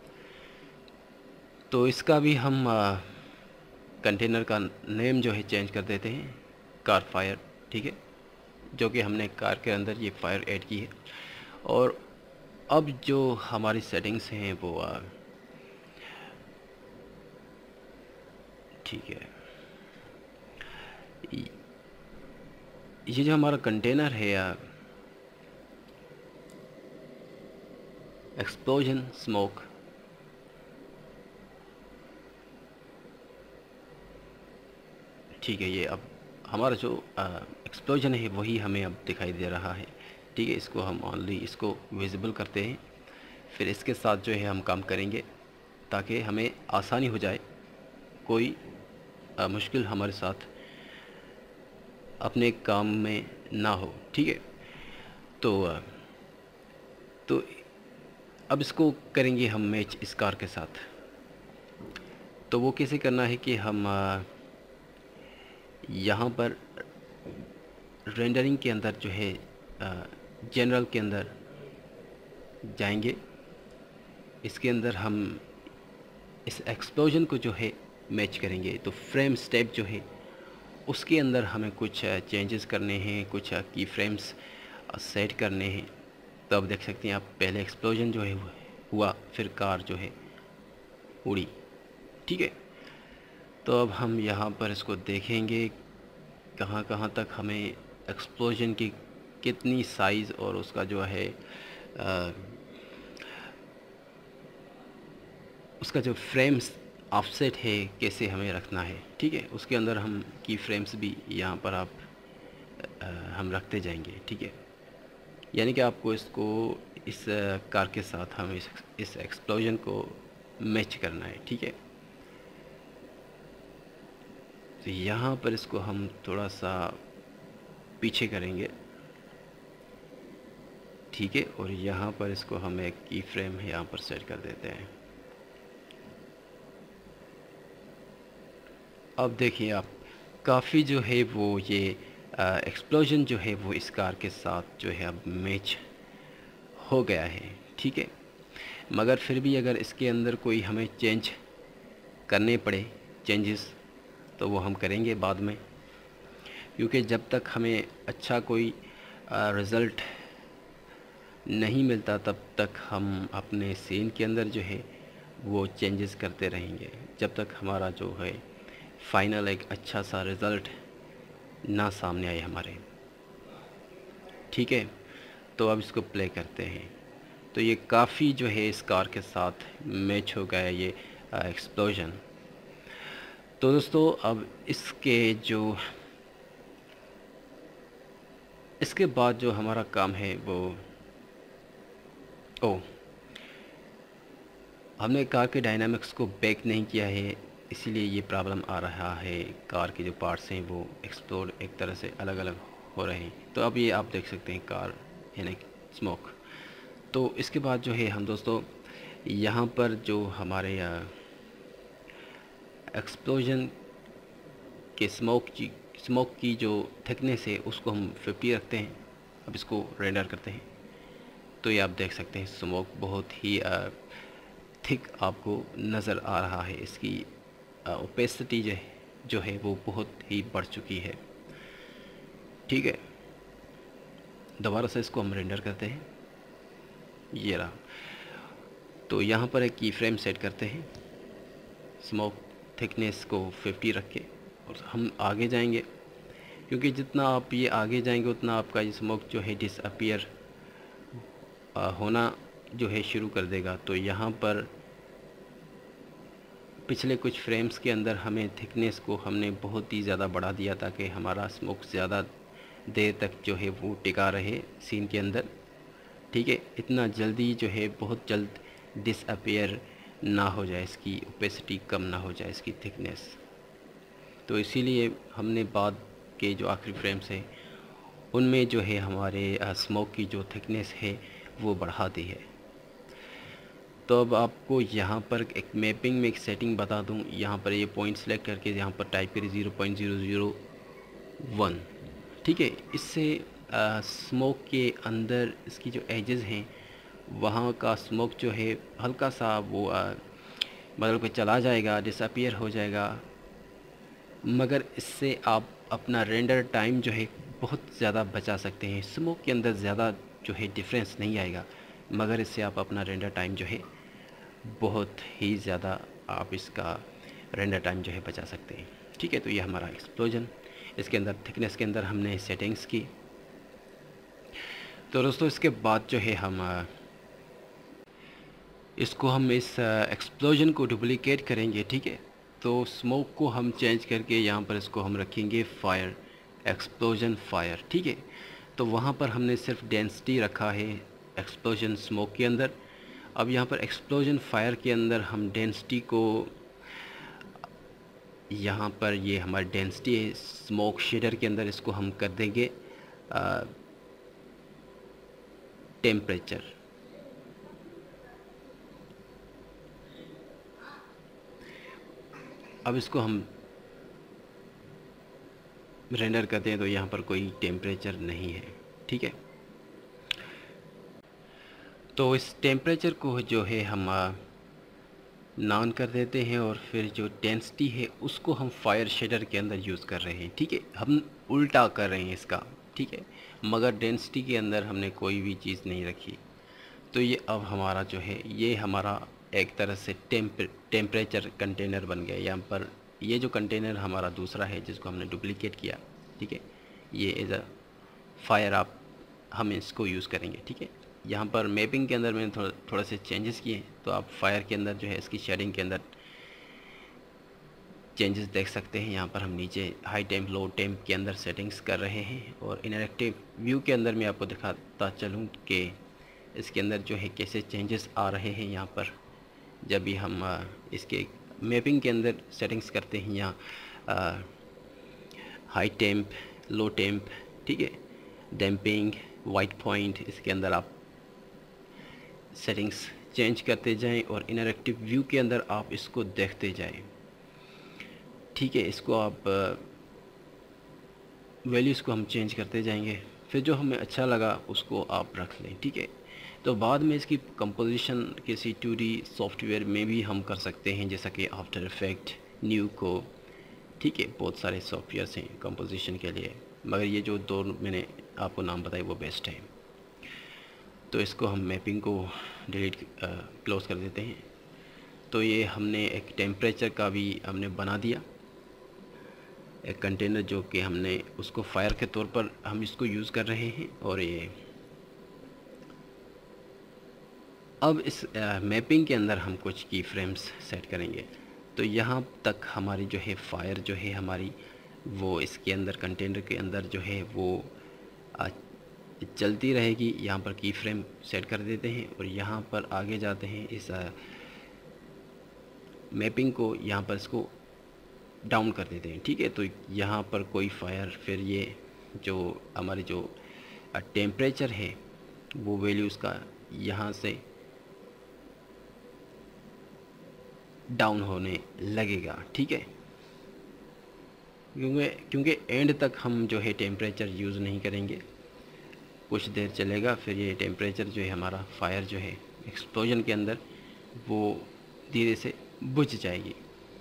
तो इसका भी हम आ, कंटेनर का नेम जो है चेंज कर देते हैं, कार फायर, ठीक है, जो कि हमने कार के अंदर ये फायर ऐड की है। और अब जो हमारी सेटिंग्स हैं वो आ, ठीक है, ये जो हमारा कंटेनर है यार, एक्सप्लोजन स्मोक, ठीक है, ये अब हमारा जो एक्सप्लोजन है वही हमें अब दिखाई दे रहा है, ठीक है। इसको हम ओनली इसको विजिबल करते हैं, फिर इसके साथ जो है हम काम करेंगे ताकि हमें आसानी हो जाए, कोई आ, मुश्किल हमारे साथ अपने काम में ना हो, ठीक है। तो आ, तो अब इसको करेंगे हम मैच इस कार के साथ। तो वो कैसे करना है कि हम आ, यहाँ पर रेंडरिंग के अंदर जो है जनरल के अंदर जाएंगे। इसके अंदर हम इस एक्सप्लोजन को जो है मैच करेंगे। तो फ्रेम स्टेप जो है उसके अंदर हमें कुछ चेंजेस करने हैं, कुछ की फ्रेम्स सेट करने हैं। तो अब देख सकते हैं आप, पहले एक्सप्लोजन जो है हुआ, फिर कार जो है उड़ी, ठीक है। तो अब हम यहाँ पर इसको देखेंगे कहाँ कहाँ तक हमें एक्सप्लोजन की कितनी साइज़ और उसका जो है आ, उसका जो फ्रेम्स ऑफसेट है कैसे हमें रखना है, ठीक है। उसके अंदर हम की फ्रेम्स भी यहाँ पर आप आ, हम रखते जाएंगे, ठीक है। यानी कि आपको इसको इस कार के साथ हम इस इस एक्सप्लोजन को मैच करना है, ठीक है। तो यहाँ पर इसको हम थोड़ा सा पीछे करेंगे, ठीक है। और यहाँ पर इसको हम एक की फ्रेम यहाँ पर सेट कर देते हैं। अब देखिए आप, काफ़ी जो है वो ये एक्सप्लोजन जो है वो इस कार के साथ जो है अब मैच हो गया है, ठीक है। मगर फिर भी अगर इसके अंदर कोई हमें चेंज करने पड़े, चेंजेस, तो वो हम करेंगे बाद में, क्योंकि जब तक हमें अच्छा कोई रिज़ल्ट नहीं मिलता तब तक हम अपने सीन के अंदर जो है वो चेंजेस करते रहेंगे, जब तक हमारा जो है फाइनल एक अच्छा सा रिज़ल्ट ना सामने आए हमारे, ठीक है। तो अब इसको प्ले करते हैं। तो ये काफ़ी जो है इस कार के साथ मैच हो गया ये एक्सप्लोजन। तो दोस्तों अब इसके जो इसके बाद जो हमारा काम है वो, ओ हमने कार के डायनामिक्स को बैक नहीं किया है, इसीलिए ये प्रॉब्लम आ रहा है। कार के जो पार्ट्स हैं वो एक्सप्लोर एक तरह से अलग अलग हो रहे हैं। तो अब ये आप देख सकते हैं कार यानी स्मोक। तो इसके बाद जो है हम दोस्तों यहाँ पर जो हमारे एक्सप्लोजन के स्मोक की स्मोक की जो थिकनेस है उसको हम फिफ्टी रखते हैं। अब इसको रेंडर करते हैं तो ये आप देख सकते हैं स्मोक बहुत ही थिक आपको नज़र आ रहा है। इसकी ओपेसिटी जो है जो है वो बहुत ही बढ़ चुकी है। ठीक है, दोबारा से इसको हम रेंडर करते हैं, ये रहा। तो यहाँ पर एक की फ्रेम सेट करते हैं, स्मोक थिकनेस को फिफ्टी रख के, और हम आगे जाएंगे क्योंकि जितना आप ये आगे जाएंगे उतना आपका ये स्मोक जो है डिसअपीयर होना जो है शुरू कर देगा। तो यहाँ पर पिछले कुछ फ्रेम्स के अंदर हमें थिकनेस को हमने बहुत ही ज़्यादा बढ़ा दिया ताकि हमारा स्मोक ज़्यादा देर तक जो है वो टिका रहे सीन के अंदर। ठीक है, इतना जल्दी जो है बहुत जल्द डिसअपीयर ना हो जाए, इसकी ओपेसिटी कम ना हो जाए इसकी थिकनेस। तो इसीलिए हमने बाद के जो आखिरी फ्रेम्स हैं उनमें जो है हमारे स्मोक की जो थिकनेस है वो बढ़ा दी है। तो अब आपको यहाँ पर एक मैपिंग में एक सेटिंग बता दूँ। यहाँ पर ये पॉइंट सेलेक्ट करके यहाँ पर टाइप करिए zero point zero zero one. ठीक है, इससे स्मोक के अंदर इसकी जो एजेस हैं वहाँ का स्मोक जो है हल्का सा वो बदल के चला जाएगा, डिसअपीयर हो जाएगा। मगर इससे आप अपना रेंडर टाइम जो है बहुत ज़्यादा बचा सकते हैं। स्मोक के अंदर ज़्यादा जो है डिफरेंस नहीं आएगा, मगर इससे आप अपना रेंडर टाइम जो है बहुत ही ज़्यादा आप इसका रेंडर टाइम जो है बचा सकते हैं। ठीक है, तो ये हमारा एक्सप्लोजन, इसके अंदर थिकनेस के अंदर हमने सेटिंग्स की। तो दोस्तों इसके बाद जो है हम इसको हम इस एक्सप्लोजन को डुप्लिकेट करेंगे। ठीक है, तो स्मोक को हम चेंज करके यहाँ पर इसको हम रखेंगे फायर, एक्सप्लोजन फायर। ठीक है, तो वहाँ पर हमने सिर्फ डेंसिटी रखा है एक्सप्लोजन स्मोक के अंदर। अब यहाँ पर एक्सप्लोजन फायर के अंदर हम डेंसिटी को, यहाँ पर ये हमारी डेंसिटी है स्मोक शेडर के अंदर, इसको हम कर देंगे टेम्परेचर। अब इसको हम रेंडर करते हैं तो यहाँ पर कोई टेम्परेचर नहीं है। ठीक है, तो इस टेम्परेचर को जो है हम नॉन कर देते हैं और फिर जो डेंसिटी है उसको हम फायर शेडर के अंदर यूज़ कर रहे हैं। ठीक है, हम उल्टा कर रहे हैं इसका। ठीक है, मगर डेंसिटी के अंदर हमने कोई भी चीज़ नहीं रखी। तो ये अब हमारा जो है ये हमारा एक तरह से टेम्प टेम्परेचर कंटेनर बन गया। यहाँ पर ये जो कंटेनर हमारा दूसरा है जिसको हमने डुप्लीकेट किया, ठीक है, ये एज अ फायर आप हम इसको यूज़ करेंगे। ठीक है, यहाँ पर मैपिंग के अंदर मैंने थोड़ा थोड़ा से चेंजेस किए, तो आप फायर के अंदर जो है इसकी शेडिंग के अंदर चेंजेस देख सकते हैं। यहाँ पर हम नीचे हाई टेम्प लो टेम्प के अंदर सेटिंग्स कर रहे हैं, और इंटरैक्टिव व्यू के अंदर मैं आपको दिखाता चलूँ कि इसके अंदर जो है कैसे चेंजेस आ रहे हैं। यहाँ पर जब भी हम इसके मैपिंग के अंदर सेटिंग्स करते हैं, यहाँ हाई टेम्प लो टेम्प, ठीक है, डैम्पिंग, वाइट पॉइंट, इसके अंदर आप सेटिंग्स चेंज करते जाएं और इंटरैक्टिव व्यू के अंदर आप इसको देखते जाएं। ठीक है, इसको आप वैल्यूज़ को हम चेंज करते जाएंगे, फिर जो हमें अच्छा लगा उसको आप रख लें। ठीक है, तो बाद में इसकी कंपोजिशन किसी टू डी सॉफ्टवेयर में भी हम कर सकते हैं, जैसा कि आफ्टर इफेक्ट, न्यू को। ठीक है, बहुत सारे सॉफ्टवेयर्स हैं कंपोजिशन के लिए, मगर ये जो दो मैंने आपको नाम बताए वो बेस्ट है। तो इसको हम मैपिंग को डिलीट क्लोज कर देते हैं। तो ये हमने एक टेम्परेचर का भी हमने बना दिया, एक कंटेनर जो कि हमने उसको फायर के तौर पर हम इसको यूज़ कर रहे हैं। और ये अब इस मैपिंग के अंदर हम कुछ की फ्रेम्स सेट करेंगे। तो यहाँ तक हमारी जो है फायर जो है हमारी वो इसके अंदर कंटेनर के अंदर जो है वो चलती रहेगी। यहाँ पर की फ्रेम सेट कर देते हैं और यहाँ पर आगे जाते हैं, इस मैपिंग को यहाँ पर इसको डाउन कर देते हैं। ठीक है, तो यहाँ पर कोई फायर, फिर ये जो हमारी जो टेम्परेचर है वो वैल्यू उसका यहाँ से डाउन होने लगेगा, ठीक है। क्योंकि क्योंकि एंड तक हम जो है टेम्परेचर यूज़ नहीं करेंगे, कुछ देर चलेगा, फिर ये टेम्परेचर जो है हमारा फायर जो है एक्सप्लोजन के अंदर वो धीरे से बुझ जाएगी,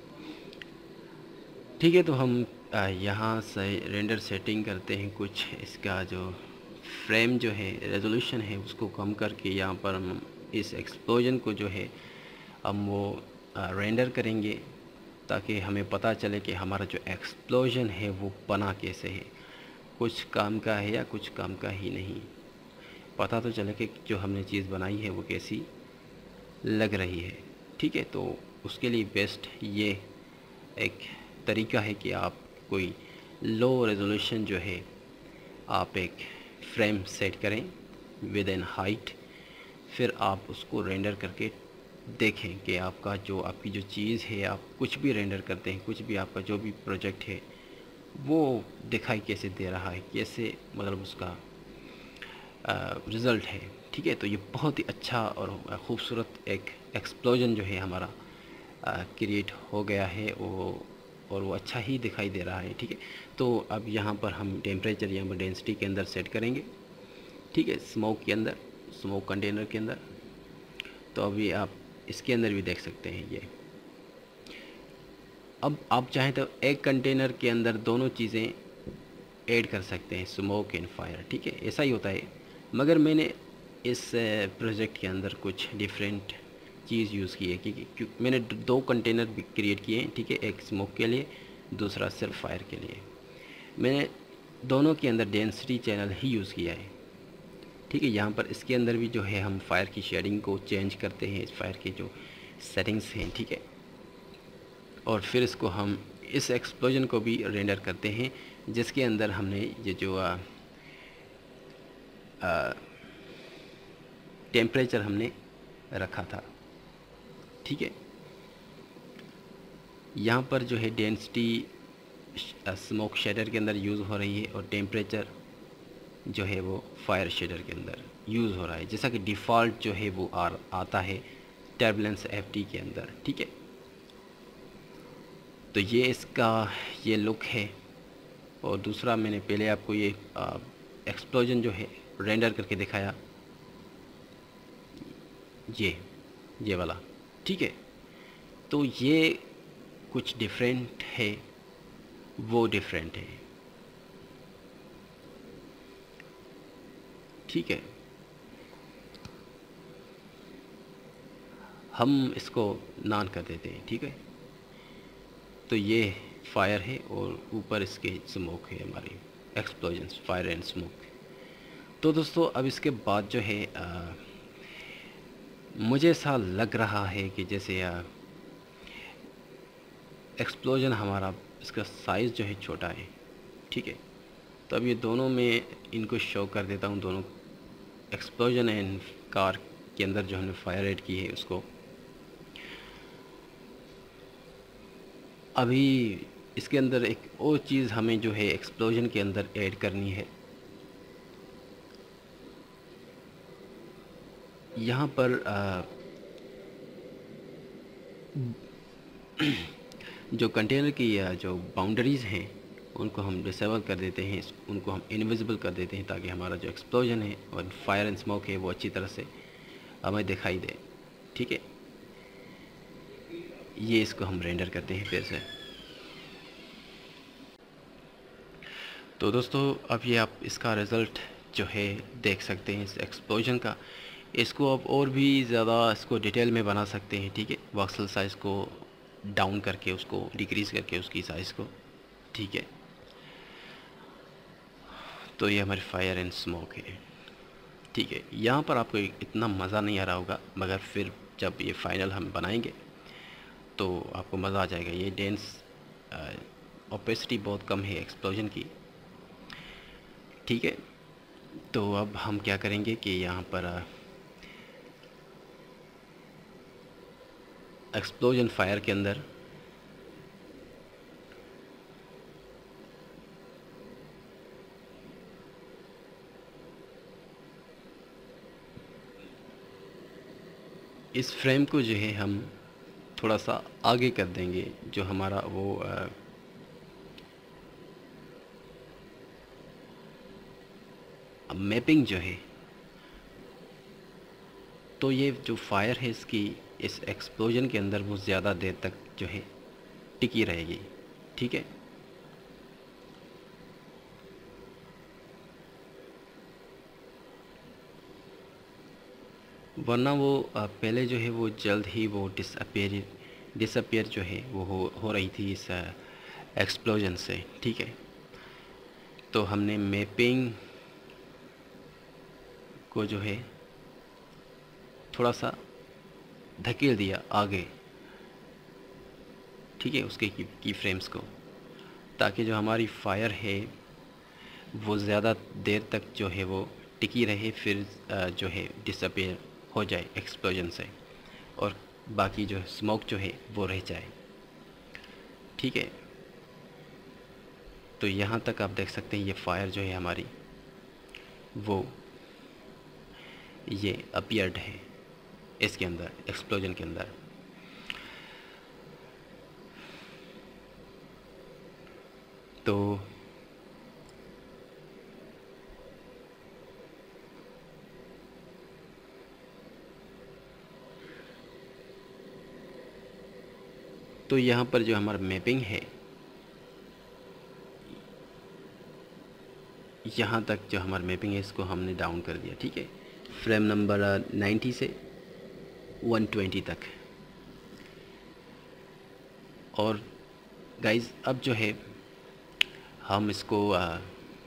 ठीक है। तो हम यहाँ से रेंडर सेटिंग करते हैं कुछ, इसका जो फ्रेम जो है रेजोल्यूशन है उसको कम करके यहाँ पर हम इस एक्सप्लोजन को जो है हम वो रेंडर करेंगे, ताकि हमें पता चले कि हमारा जो एक्सप्लोजन है वो बना कैसे है, कुछ काम का है या कुछ काम का ही नहीं, पता तो चले कि जो हमने चीज़ बनाई है वो कैसी लग रही है, ठीक है। तो उसके लिए बेस्ट ये एक तरीका है कि आप कोई लो रेजोल्यूशन जो है आप एक फ्रेम सेट करें विद इन हाइट, फिर आप उसको रेंडर करके देखें कि आपका जो आपकी जो चीज़ है, आप कुछ भी रेंडर करते हैं, कुछ भी आपका जो भी प्रोजेक्ट है वो दिखाई कैसे दे रहा है, कैसे मतलब उसका रिज़ल्ट है, ठीक है। तो ये बहुत ही अच्छा और ख़ूबसूरत एक एक्सप्लोजन जो है हमारा क्रिएट हो गया है, वो और वो अच्छा ही दिखाई दे रहा है, ठीक है। तो अब यहाँ पर हम टेम्परेचर यहाँ पर डेंसिटी के अंदर सेट करेंगे, ठीक है, स्मोक के अंदर, स्मोक कंटेनर के अंदर। तो अभी आप इसके अंदर भी देख सकते हैं ये। अब आप चाहें तो एक कंटेनर के अंदर दोनों चीज़ें ऐड कर सकते हैं, स्मोक एंड फायर, ठीक है, ऐसा ही होता है। मगर मैंने इस प्रोजेक्ट के अंदर कुछ डिफरेंट चीज़ यूज़ की है, क्योंकि मैंने दो कंटेनर भी क्रिएट किए हैं, ठीक है, एक स्मोक के लिए, दूसरा सिर्फ फायर के लिए। मैंने दोनों के अंदर डेंसिटी चैनल ही यूज़ किया है, ठीक है। यहाँ पर इसके अंदर भी जो है हम फायर की शेडिंग को चेंज करते हैं, इस फायर के जो सेटिंग्स हैं, ठीक है, और फिर इसको हम इस एक्सप्लोजन को भी रेंडर करते हैं, जिसके अंदर हमने ये जो टेम्परेचर हमने रखा था, ठीक है। यहाँ पर जो है डेंसिटी स्मोक शेडर के अंदर यूज़ हो रही है और टेम्परेचर जो है वो फायर शेडर के अंदर यूज़ हो रहा है, जैसा कि डिफ़ॉल्ट जो है वो आ आता है टर्बुलेंस एफ टी के अंदर, ठीक है। तो ये इसका ये लुक है। और दूसरा मैंने पहले आपको ये एक्सप्लोजन जो है रेंडर करके दिखाया, ये ये वाला, ठीक है। तो ये कुछ डिफरेंट है, वो डिफरेंट है, ठीक है। हम इसको नान कर देते हैं, ठीक है। तो ये फायर है और ऊपर इसके स्मोक है, हमारी एक्सप्लोजन्स, फायर एंड स्मोक। तो दोस्तों अब इसके बाद जो है आ, मुझे ऐसा लग रहा है कि जैसे एक्सप्लोजन हमारा, इसका साइज़ जो है छोटा है, ठीक है। तो अब ये दोनों में इनको शो कर देता हूँ, दोनों एक्सप्लोजन एंड कार के अंदर जो हमने फायर ऐड की है उसको। अभी इसके अंदर एक और चीज़ हमें जो है एक्सप्लोजन के अंदर ऐड करनी है। यहाँ पर आ, जो कंटेनर की जो बाउंड्रीज़ हैं उनको हम डिसेबल कर देते हैं, उनको हम इनविजिबल कर देते हैं, ताकि हमारा जो एक्सप्लोजन है और फायर एंड स्मोक है वो अच्छी तरह से हमें दिखाई दे, ठीक है। ये इसको हम रेंडर करते हैं फिर से। तो दोस्तों अब ये आप इसका रिज़ल्ट जो है देख सकते हैं इस एक्सप्लोजन का। इसको आप और भी ज़्यादा इसको डिटेल में बना सकते हैं, ठीक है, वॉक्सल साइज़ को डाउन करके, उसको डिक्रीज़ करके उसकी साइज़ को, ठीक है। तो ये हमारी फायर एंड स्मोक है, ठीक है। यहाँ पर आपको इतना मज़ा नहीं आ रहा होगा, मगर फिर जब ये फाइनल हम बनाएंगे तो आपको मज़ा आ जाएगा। ये डेंस ओपेसिटी बहुत कम है एक्सप्लोजन की, ठीक है। तो अब हम क्या करेंगे कि यहाँ पर एक्सप्लोजन फायर के अंदर इस फ्रेम को जो है हम थोड़ा सा आगे कर देंगे, जो हमारा वो आ, मैपिंग जो है, तो ये जो फायर है इसकी इस एक्सप्लोजन के अंदर वो ज़्यादा देर तक जो है टिकी रहेगी। ठीक है, वरना वो पहले जो है वो जल्द ही वो डिसअपियर डिसअपियर जो है वो हो हो रही थी इस एक्सप्लोजन से। ठीक है, तो हमने मैपिंग को जो है थोड़ा सा धकेल दिया आगे। ठीक है, उसके की, की फ्रेम्स को, ताकि जो हमारी फायर है वो ज़्यादा देर तक जो है वो टिकी रहे, फिर जो है डिसअपियर हो जाए एक्सप्लोजन से, और बाकी जो स्मोक जो है वो रह जाए। ठीक है, तो यहाँ तक आप देख सकते हैं ये फायर जो है हमारी वो ये अपीयर्ड है इसके अंदर, एक्सप्लोजन के अंदर। तो तो यहाँ पर जो हमारा मैपिंग है, यहाँ तक जो हमारा मैपिंग है इसको हमने डाउन कर दिया। ठीक है, फ्रेम नंबर नाइन्टी से वन ट्वेंटी तक। और गाइस अब जो है हम इसको आ,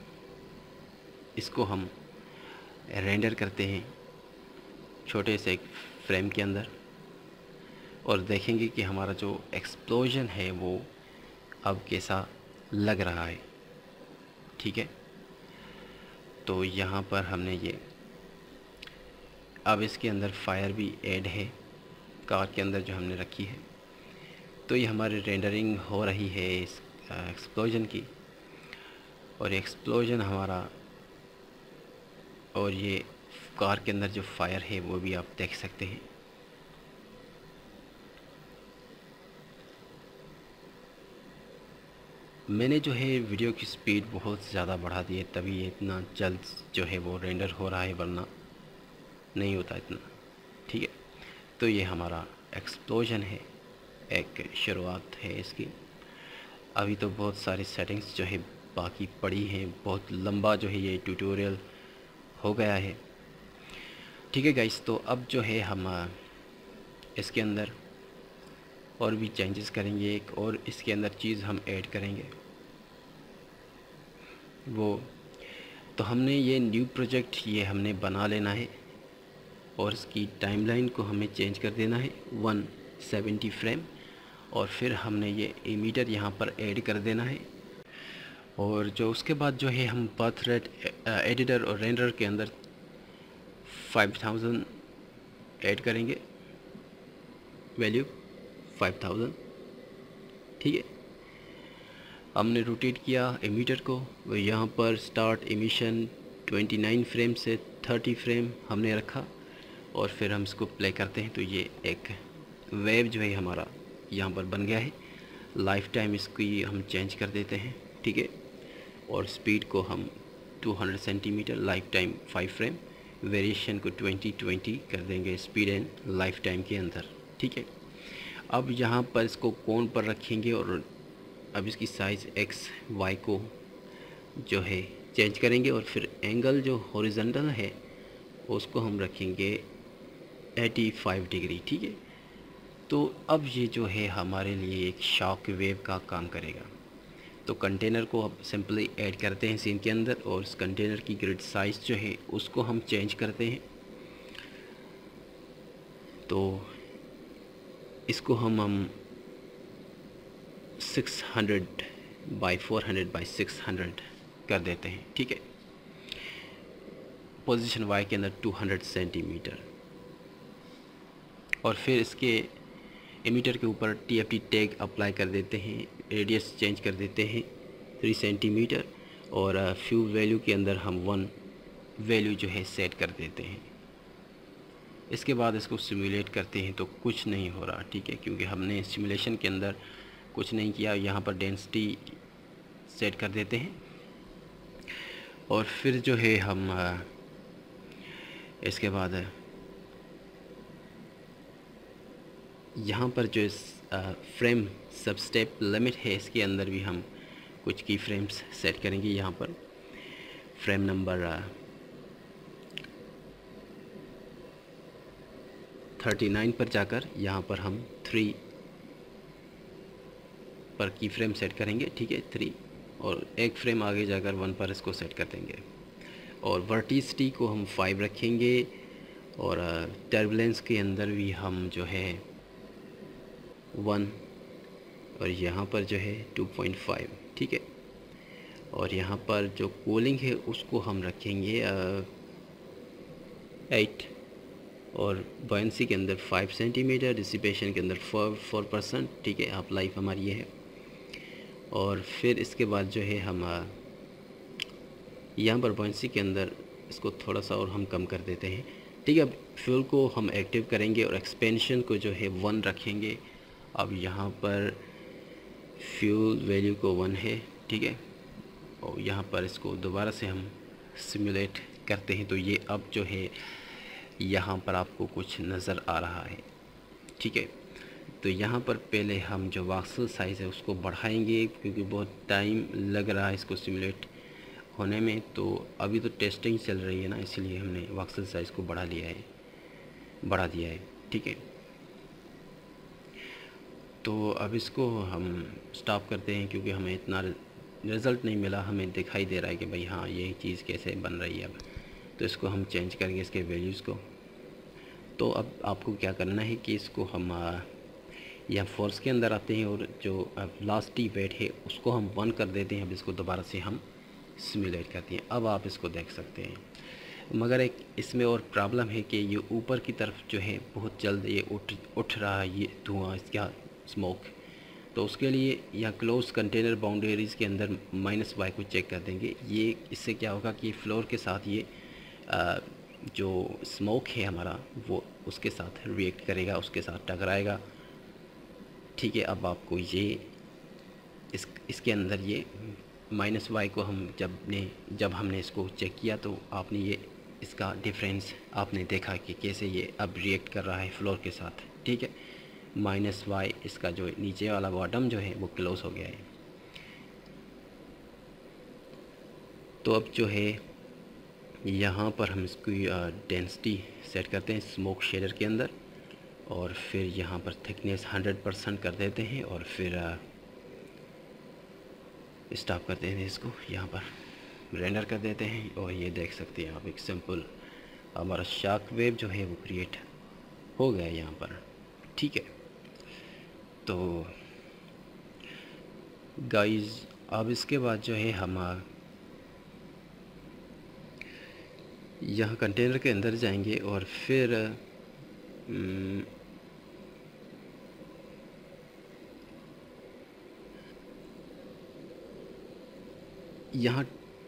इसको हम रेंडर करते हैं छोटे से एक फ्रेम के अंदर, और देखेंगे कि हमारा जो एक्सप्लोजन है वो अब कैसा लग रहा है। ठीक है, तो यहाँ पर हमने ये अब इसके अंदर फायर भी ऐड है कार के अंदर जो हमने रखी है। तो ये हमारी रेंडरिंग हो रही है इस एक्सप्लोजन की, और एक्सप्लोजन हमारा, और ये कार के अंदर जो फायर है वो भी आप देख सकते हैं। मैंने जो है वीडियो की स्पीड बहुत ज़्यादा बढ़ा दी है, तभी ये इतना जल्द जो है वो रेंडर हो रहा है, वरना नहीं होता इतना। ठीक है, तो ये हमारा एक्सप्लोजन है, एक शुरुआत है इसकी। अभी तो बहुत सारी सेटिंग्स जो है बाकी पड़ी हैं, बहुत लंबा जो है ये ट्यूटोरियल हो गया है। ठीक है गाइस, तो अब जो है हम इसके अंदर और भी चेंजेस करेंगे। एक और इसके अंदर चीज़ हम ऐड करेंगे, वो तो हमने ये न्यू प्रोजेक्ट ये हमने बना लेना है, और इसकी टाइमलाइन को हमें चेंज कर देना है वन सेवेंटी फ्रेम, और फिर हमने ये इमीटर यहाँ पर ऐड कर देना है। और जो उसके बाद जो है हम बर्थ रेट एडिटर और रेंडर के अंदर फाइव थाउजेंड ऐड करेंगे, वैल्यू फाइव थाउजेंड। ठीक है, हमने रोटेट किया एमीटर को, वो यहाँ पर start emission twenty nine frame से थर्टी फ्रेम हमने रखा, और फिर हम इसको प्ले करते हैं तो ये एक वेव जो है हमारा यहाँ पर बन गया है। लाइफ टाइम इसकी हम चेंज कर देते हैं। ठीक है, और स्पीड को हम two hundred centimeter, life time five frame, variation को ट्वेंटी ट्वेंटी कर देंगे स्पीड एंड लाइफ टाइम के अंदर। ठीक है, अब यहाँ पर इसको कोन पर रखेंगे, और अब इसकी साइज़ एक्स वाई को जो है चेंज करेंगे, और फिर एंगल जो हॉरिजॉन्टल है उसको हम रखेंगे एटी फाइव डिग्री। ठीक है, तो अब ये जो है हमारे लिए एक शॉक वेव का काम करेगा। तो कंटेनर को अब सिंपली ऐड करते हैं सीन के अंदर, और उस कंटेनर की ग्रिड साइज़ जो है उसको हम चेंज करते हैं। तो इसको हम हम six hundred by four hundred by six hundred कर देते हैं। ठीक है, पोजीशन वाई के अंदर टू हंड्रेड सेंटीमीटर, और फिर इसके एमीटर के ऊपर टीएफटी टैग अप्लाई कर देते हैं, रेडियस चेंज कर देते हैं थ्री सेंटीमीटर, और फ्यूल वैल्यू के अंदर हम वन वैल्यू जो है सेट कर देते हैं। इसके बाद इसको सिमुलेट करते हैं तो कुछ नहीं हो रहा, ठीक है, क्योंकि हमने सिमुलेशन के अंदर कुछ नहीं किया। यहाँ पर डेंसिटी सेट कर देते हैं और फिर जो है हम इसके बाद यहाँ पर जो इस फ्रेम सब स्टेप लिमिट है इसके अंदर भी हम कुछ की फ्रेम्स सेट करेंगे। यहाँ पर फ्रेम नंबर थर्टी नाइन पर जाकर यहाँ पर हम थ्री पर की फ्रेम सेट करेंगे, ठीक है, थ्री, और एक फ्रेम आगे जाकर वन पर इसको सेट कर देंगे और वर्टिसिटी को हम फाइव रखेंगे और टर्बुलेंस के अंदर भी हम जो है वन और यहाँ पर जो है टू पॉइंट फाइव, ठीक है, और यहाँ पर जो कूलिंग है उसको हम रखेंगे एट और बॉयंसी के अंदर फाइव सेंटीमीटर, डिसिपेशन के अंदर फोर फोर परसेंट, ठीक है। आप लाइफ हमारी ये है और फिर इसके बाद जो है हम यहाँ पर बॉयंसी के अंदर इसको थोड़ा सा और हम कम कर देते हैं, ठीक है। अब फ्यूल को हम एक्टिव करेंगे और एक्सपेंशन को जो है वन रखेंगे। अब यहाँ पर फ्यूल वैल्यू को वन है, ठीक है, और यहाँ पर इसको दोबारा से हम सिमुलेट करते हैं तो ये अब जो है यहाँ पर आपको कुछ नज़र आ रहा है, ठीक है। तो यहाँ पर पहले हम जो वॉक्सल साइज़ है उसको बढ़ाएंगे क्योंकि बहुत टाइम लग रहा है इसको सिमुलेट होने में। तो अभी तो टेस्टिंग चल रही है ना, इसलिए हमने वॉक्सल साइज़ को बढ़ा लिया है बढ़ा दिया है, ठीक है। तो अब इसको हम स्टॉप करते हैं क्योंकि हमें इतना रिज़ल्ट नहीं मिला, हमें दिखाई दे रहा है कि भाई हाँ ये चीज़ कैसे बन रही है। अब तो इसको हम चेंज करेंगे इसके वैल्यूज़ को। तो अब आपको क्या करना है कि इसको हम या फोर्स के अंदर आते हैं और जो लास्ट टी वेट है उसको हम वन कर देते हैं। अब इसको दोबारा से हम सिमुलेट करते हैं। अब आप इसको देख सकते हैं, मगर एक इसमें और प्रॉब्लम है कि ये ऊपर की तरफ जो है बहुत जल्द ये उठ उठ रहा है ये धुआं, इसका स्मोक। तो उसके लिए या क्लोज कंटेनर बाउंड्रीज़ के अंदर माइनस वाई को चेक कर देंगे। ये इससे क्या होगा कि फ्लोर के साथ ये आ, जो स्मोक है हमारा वो उसके साथ रिएक्ट करेगा, उसके साथ टकराएगा, ठीक है। अब आपको ये इस इसके अंदर ये माइनस वाई को हम जब ने जब हमने इसको चेक किया तो आपने ये इसका डिफरेंस आपने देखा कि कैसे ये अब रिएक्ट कर रहा है फ्लोर के साथ, ठीक है। माइनस वाई इसका जो नीचे वाला बॉटम जो है वो क्लोज हो गया है। तो अब जो है यहाँ पर हम इसकी डेंसिटी सेट करते हैं स्मोक शेडर के अंदर और फिर यहाँ पर थिकनेस हंड्रेड परसेंट कर देते हैं और फिर स्टॉप कर देते हैं, इसको यहाँ पर रेंडर कर देते हैं और ये देख सकते हैं आप एक सिंपल हमारा शॉक वेव जो है वो क्रिएट हो गया यहाँ पर, ठीक है। तो गाइस अब इसके बाद जो है हम यहाँ कंटेनर के अंदर जाएंगे और फिर यहाँ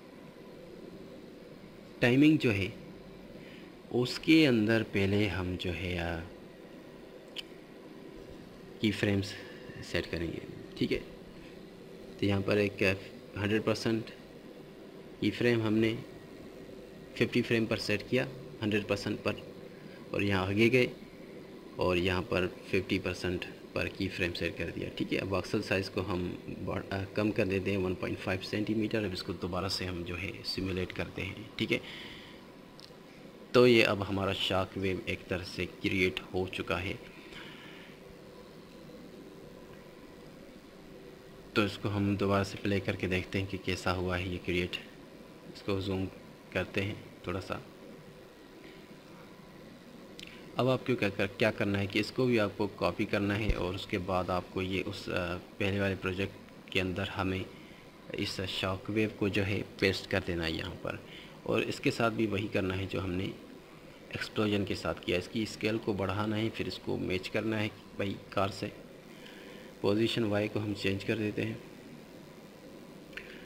टाइमिंग जो है उसके अंदर पहले हम जो है की फ्रेम्स सेट करेंगे, ठीक है। तो यहाँ पर एक हंड्रेड परसेंट की फ्रेम हमने फिफ्टी फ्रेम पर सेट किया हंड्रेड परसेंट पर और यहाँ आगे गए और यहाँ पर फिफ्टी परसेंट पर की फ्रेम सेट कर दिया, ठीक है। अब वॉक्सल साइज़ को हम आ, कम कर देते हैं वन पॉइंट फाइव सेंटीमीटर। अब इसको दोबारा से हम जो है सिमुलेट करते हैं, ठीक है। तो ये अब हमारा शॉक वेव एक तरह से क्रिएट हो चुका है। तो इसको हम दोबारा से प्ले करके देखते हैं कि कैसा हुआ है ये क्रिएट। इसको जूम करते हैं थोड़ा सा। अब आपको क्या कर क्या करना है कि इसको भी आपको कॉपी करना है और उसके बाद आपको ये उस पहले वाले प्रोजेक्ट के अंदर हमें इस शॉक वेव को जो है पेस्ट कर देना है यहाँ पर और इसके साथ भी वही करना है जो हमने एक्सप्लोजन के साथ किया। इसकी स्केल को बढ़ाना है, फिर इसको मैच करना है भाई कार से। पोजीशन वाई को हम चेंज कर देते हैं,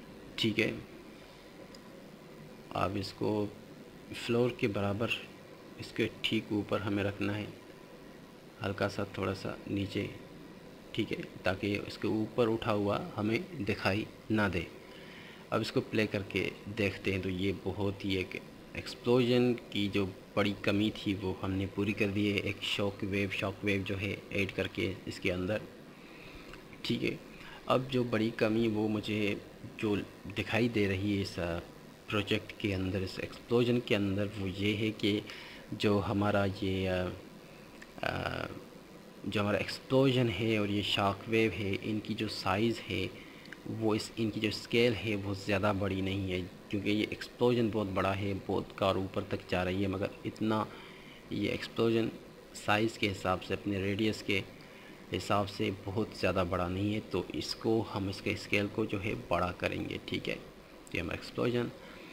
ठीक है। अब इसको फ्लोर के बराबर इसके ठीक ऊपर हमें रखना है, हल्का सा थोड़ा सा नीचे, ठीक है, ताकि इसके ऊपर उठा हुआ हमें दिखाई ना दे। अब इसको प्ले करके देखते हैं तो ये बहुत ही एक एक्सप्लोजन की जो बड़ी कमी थी वो हमने पूरी कर दी है, एक शॉक वेव शॉक वेव जो है ऐड करके इसके अंदर, ठीक है। अब जो बड़ी कमी वो मुझे जो दिखाई दे रही है इस प्रोजेक्ट के अंदर, इस एक्सप्लोजन के अंदर, वो ये है कि जो हमारा ये आ, आ, जो हमारा एक्सप्लोजन है और ये शॉक वेव है, इनकी जो साइज़ है वो इस इनकी जो स्केल है वो ज़्यादा बड़ी नहीं है, क्योंकि ये एक्सप्लोजन बहुत बड़ा है, बहुत कार ऊपर तक जा रही है, मगर इतना ये एक्सप्लोजन साइज़ के हिसाब से, अपने रेडियस के हिसाब से बहुत ज़्यादा बड़ा नहीं है। तो इसको हम इसके स्केल को जो है बड़ा करेंगे, ठीक है। तो हमारा एक्सप्लोजन,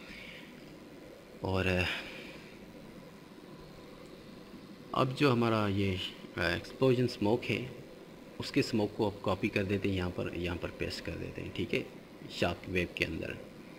और अब जो हमारा ये एक्सप्लोजन स्मोक है उसके स्मोक को अब कॉपी कर देते हैं, यहाँ पर यहाँ पर पेस्ट कर देते हैं, ठीक है, शॉक वेव के अंदर।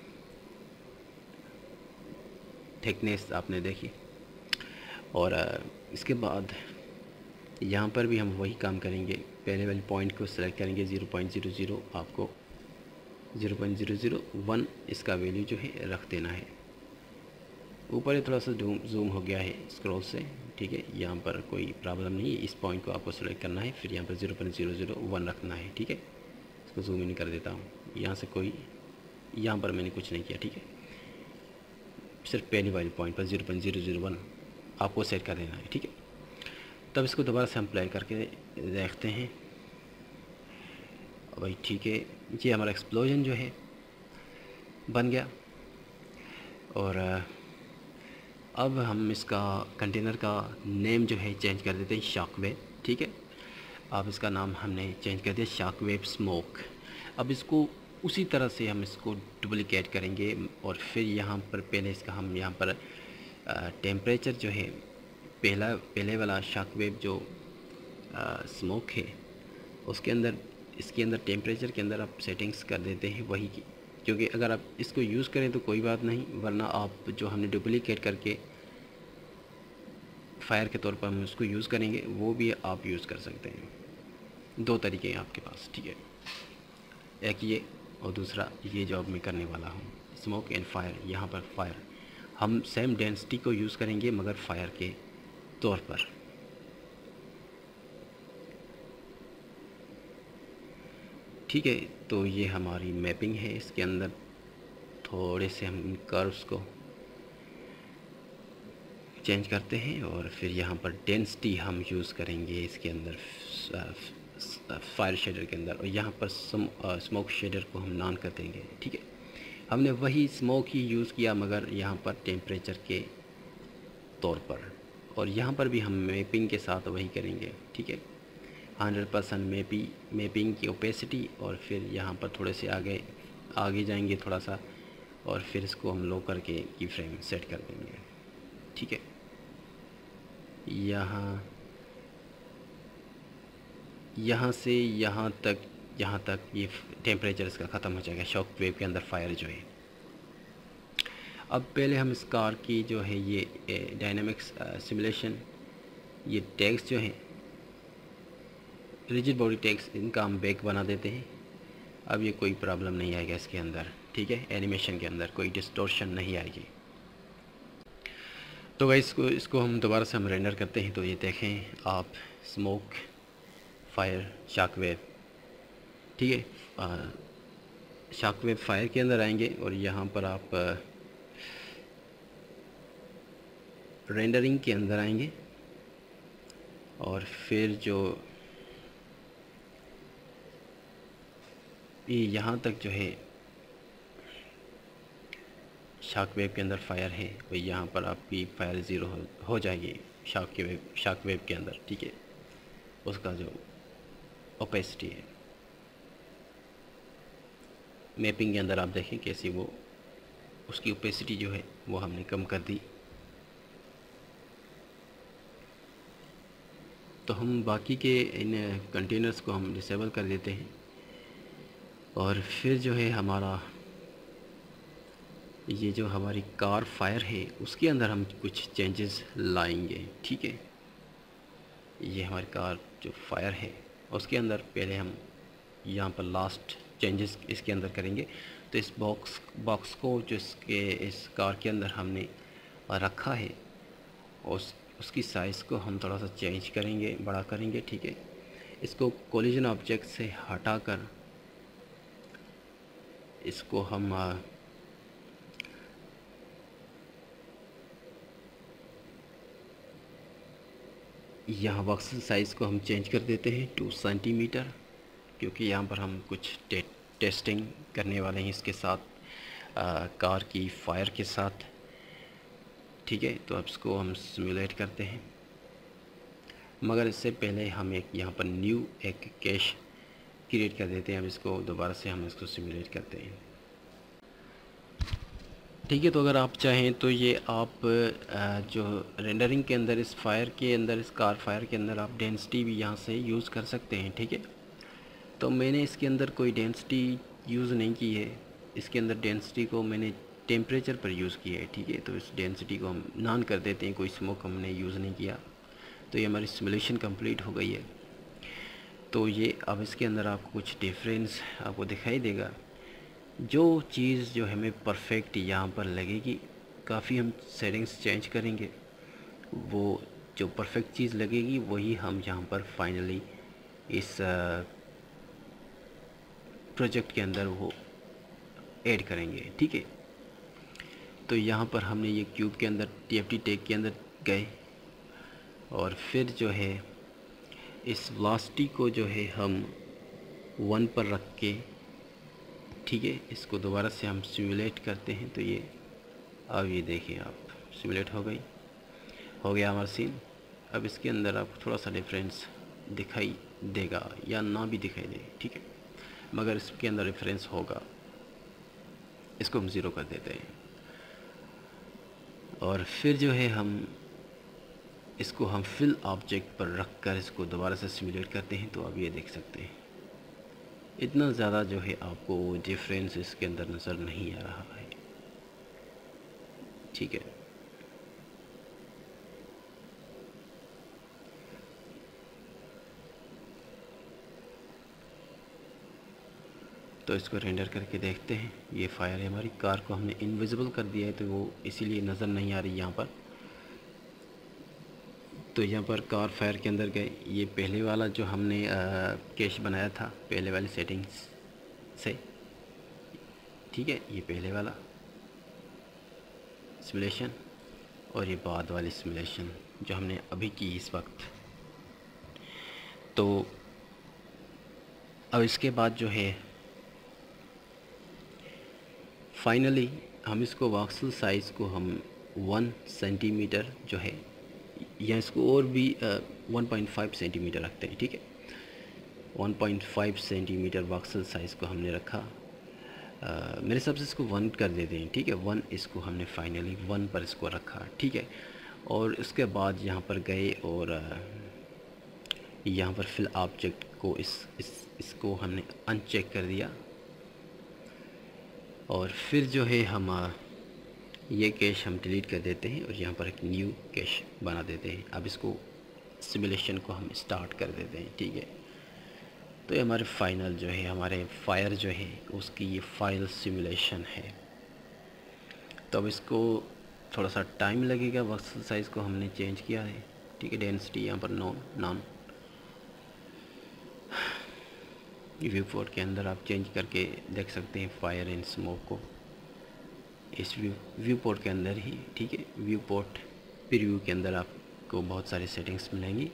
थिकनेस आपने देखी, और इसके बाद यहाँ पर भी हम वही काम करेंगे, पहले वाले पॉइंट को सिलेक्ट करेंगे, ज़ीरो पॉइंट ज़ीरो ज़ीरो आपको zero point zero zero one इसका वैल्यू जो है रख देना है। ऊपर थोड़ा सा जूम जूम हो गया है स्क्रॉल से, ठीक है, यहाँ पर कोई प्रॉब्लम नहीं है। इस पॉइंट को आपको सेलेक्ट करना है, फिर यहाँ पर zero point zero zero one रखना है, ठीक है। इसको जूम इन कर देता हूँ, यहाँ से कोई, यहाँ पर मैंने कुछ नहीं किया, ठीक है, सिर्फ पहली वाली पॉइंट पर zero point zero zero one आपको सेट कर देना है, ठीक है। तब इसको दोबारा से हम अप्लाई करके देखते हैं भाई, ठीक है। ये हमारा एक्सप्लोजन जो है बन गया, और अब हम इसका कंटेनर का नेम जो है चेंज कर देते हैं, शॉक वेव, ठीक है। अब इसका नाम हमने चेंज कर दिया शॉक वेव स्मोक। अब इसको उसी तरह से हम इसको डुप्लिकेट करेंगे, और फिर यहाँ पर पहले इसका हम यहाँ पर टेम्परेचर जो है, पहला पहले वाला शॉक वेव जो स्मोक है उसके अंदर, इसके अंदर टेम्परेचर के अंदर आप सेटिंग्स कर देते हैं वही की, क्योंकि अगर आप इसको यूज़ करें तो कोई बात नहीं, वरना आप जो हमने डुप्लिकेट करके फायर के तौर पर हम उसको यूज़ करेंगे वो भी आप यूज़ कर सकते हैं। दो तरीके हैं आपके पास, ठीक है, एक ये और दूसरा ये जो अब मैं करने वाला हूँ, स्मोक एंड फायर। यहाँ पर फायर हम सेम डेंसिटी को यूज़ करेंगे मगर फायर के तौर पर। ठीक है, तो ये हमारी मैपिंग है, इसके अंदर थोड़े से हम इन कर्व्स को चेंज करते हैं, और फिर यहाँ पर डेंसिटी हम यूज़ करेंगे इसके अंदर फायर शेडर के अंदर, और यहाँ पर स्मोक शेडर को हम नॉन कर देंगे, ठीक है। हमने वही स्मोक ही यूज़ किया मगर यहाँ पर टेम्परेचर के तौर पर, और यहाँ पर भी हम मैपिंग के साथ वही करेंगे, ठीक है। हंड्रेड परसेंट मैपी मैपिंग की ओपेसिटी, और फिर यहाँ पर थोड़े से आगे आगे जाएंगे थोड़ा सा, और फिर इसको हम लो करके की फ्रेम सेट कर देंगे, ठीक है। यहाँ यहाँ से यहाँ तक यहाँ तक ये टेम्परेचर इसका ख़त्म हो जाएगा शॉक वेव के अंदर फायर जो है। अब पहले हम इस कार की जो है ये डायनामिक्स सिमुलेशन, ये टैग्स जो हैं रिजिड बॉडी टैग्स, इनका हम बैक बना देते हैं। अब ये कोई प्रॉब्लम नहीं आएगा इसके अंदर, ठीक है, एनिमेशन के अंदर कोई डिस्टोर्शन नहीं आएगी। तो गाइस इसको इसको हम दोबारा से हम रेंडर करते हैं। तो ये देखें आप, स्मोक, फायर, शॉक वेव, ठीक है, शॉक वेव फायर के अंदर आएंगे, और यहाँ पर आप रेंडरिंग के अंदर आएंगे, और फिर जो ये यहाँ तक जो है शॉक वेव के अंदर फायर है, वो यहाँ पर आपकी फायर ज़ीरो हो, हो जाएगी शॉक के वेव शॉक वेव के अंदर, ठीक है। उसका जो ओपेसिटी है मैपिंग के अंदर आप देखें कैसी वो, उसकी ओपेसिटी जो है वो हमने कम कर दी। तो हम बाकी के इन कंटेनर्स को हम डिसेबल कर देते हैं, और फिर जो है हमारा ये जो हमारी कार फायर है उसके अंदर हम कुछ चेंजेस लाएंगे, ठीक है। ये हमारी कार जो फायर है उसके अंदर पहले हम यहाँ पर लास्ट चेंजेस इसके अंदर करेंगे। तो इस बॉक्स बॉक्स को जो इसके इस कार के अंदर हमने रखा है उस उसकी साइज़ को हम थोड़ा सा चेंज करेंगे, बड़ा करेंगे, ठीक है। इसको कोलिजन ऑब्जेक्ट से हटाकर इसको हम यहाँ बॉक्स साइज़ को हम चेंज कर देते हैं टू सेंटीमीटर, क्योंकि यहाँ पर हम कुछ टे, टेस्टिंग करने वाले हैं इसके साथ, आ, कार की फायर के साथ, ठीक है। तो अब इसको हम सिमुलेट करते हैं, मगर इससे पहले हम एक यहाँ पर न्यू एक कैश क्रिएट कर देते हैं। अब इसको दोबारा से हम इसको सिमुलेट करते हैं, ठीक है। तो अगर आप चाहें तो ये आप जो रेंडरिंग के अंदर इस फायर के अंदर इस कार फायर के अंदर आप डेंसिटी भी यहाँ से यूज़ कर सकते हैं, ठीक है। तो मैंने इसके अंदर कोई डेंसिटी यूज़ नहीं की है, इसके अंदर डेंसिटी को मैंने टेम्परेचर पर यूज़ किया है, ठीक है। तो इस डेंसिटी को हम नॉन कर देते हैं, कोई स्मोक हमने यूज़ नहीं किया। तो ये हमारी सिमुलेशन कंप्लीट हो गई है। तो ये अब इसके अंदर आपको कुछ डिफरेंस आपको दिखाई देगा। जो चीज़ जो हमें परफेक्ट यहाँ पर लगेगी, काफ़ी हम सेटिंग्स चेंज करेंगे, वो जो परफेक्ट चीज़ लगेगी वही हम यहाँ पर फाइनली इस प्रोजेक्ट के अंदर वो ऐड करेंगे, ठीक है। तो यहाँ पर हमने ये क्यूब के अंदर टी एफ टी टैग के अंदर गए और फिर जो है इस वेलोसिटी को जो है हम वन पर रख के, ठीक है, इसको दोबारा से हम सिमुलेट करते हैं। तो ये अब ये देखिए आप सिमुलेट हो गई हो गया हमारा सीन। अब इसके अंदर आपको थोड़ा सा डिफरेंस दिखाई देगा या ना भी दिखाई दे, ठीक है, मगर इसके अंदर डिफरेंस होगा। इसको हम ज़ीरो कर देते हैं और फिर जो है हम इसको हम फिल ऑब्जेक्ट पर रख कर इसको दोबारा से सिमुलेट करते हैं। तो अब ये देख सकते हैं इतना ज़्यादा जो है आपको डिफरेंस इसके अंदर नज़र नहीं आ रहा है, ठीक है। तो इसको रेंडर करके देखते हैं। ये फायर है, हमारी कार को हमने इनविजिबल कर दिया है तो वो इसीलिए नज़र नहीं आ रही यहाँ पर। तो यहाँ पर कार फायर के अंदर गए, ये पहले वाला जो हमने कैश बनाया था पहले वाली सेटिंग्स से, ठीक है, ये पहले वाला सिमुलेशन और ये बाद वाली सिमुलेशन जो हमने अभी की इस वक्त। तो अब इसके बाद जो है फाइनली हम इसको वॉक्सल साइज़ को हम वन सेंटीमीटर जो है या इसको और भी वन पॉइंट फाइव सेंटीमीटर रखते हैं, ठीक है। One point five centimeter voxel size को हमने रखा। uh, मेरे हिसाब से इसको वन कर देते हैं, ठीक है। वन इसको हमने फाइनली वन पर इसको रखा, ठीक है। और उसके बाद यहाँ पर गए और uh, यहाँ पर फिल ऑब्जेक्ट को इस इस इसको हमने अनचेक कर दिया और फिर जो है हम ये कैश हम डिलीट कर देते हैं और यहाँ पर एक न्यू कैश बना देते हैं। अब इसको सिमुलेशन को हम स्टार्ट कर देते हैं, ठीक है। तो ये हमारे फाइनल जो है हमारे फायर जो है उसकी ये फाइल सिमुलेशन है। तो अब इसको थोड़ा सा टाइम लगेगा, वॉक्सल साइज़ को हमने चेंज किया है, ठीक है। डेंसिटी यहाँ पर नॉन नॉन व्यू पोर्ट के अंदर आप चेंज करके देख सकते हैं फायर एंड स्मोक को इस व्यू व्यू पोर्ट के अंदर ही, ठीक है। व्यू पोर्ट प्रीव्यू के अंदर आपको बहुत सारी सेटिंग्स मिलेंगी।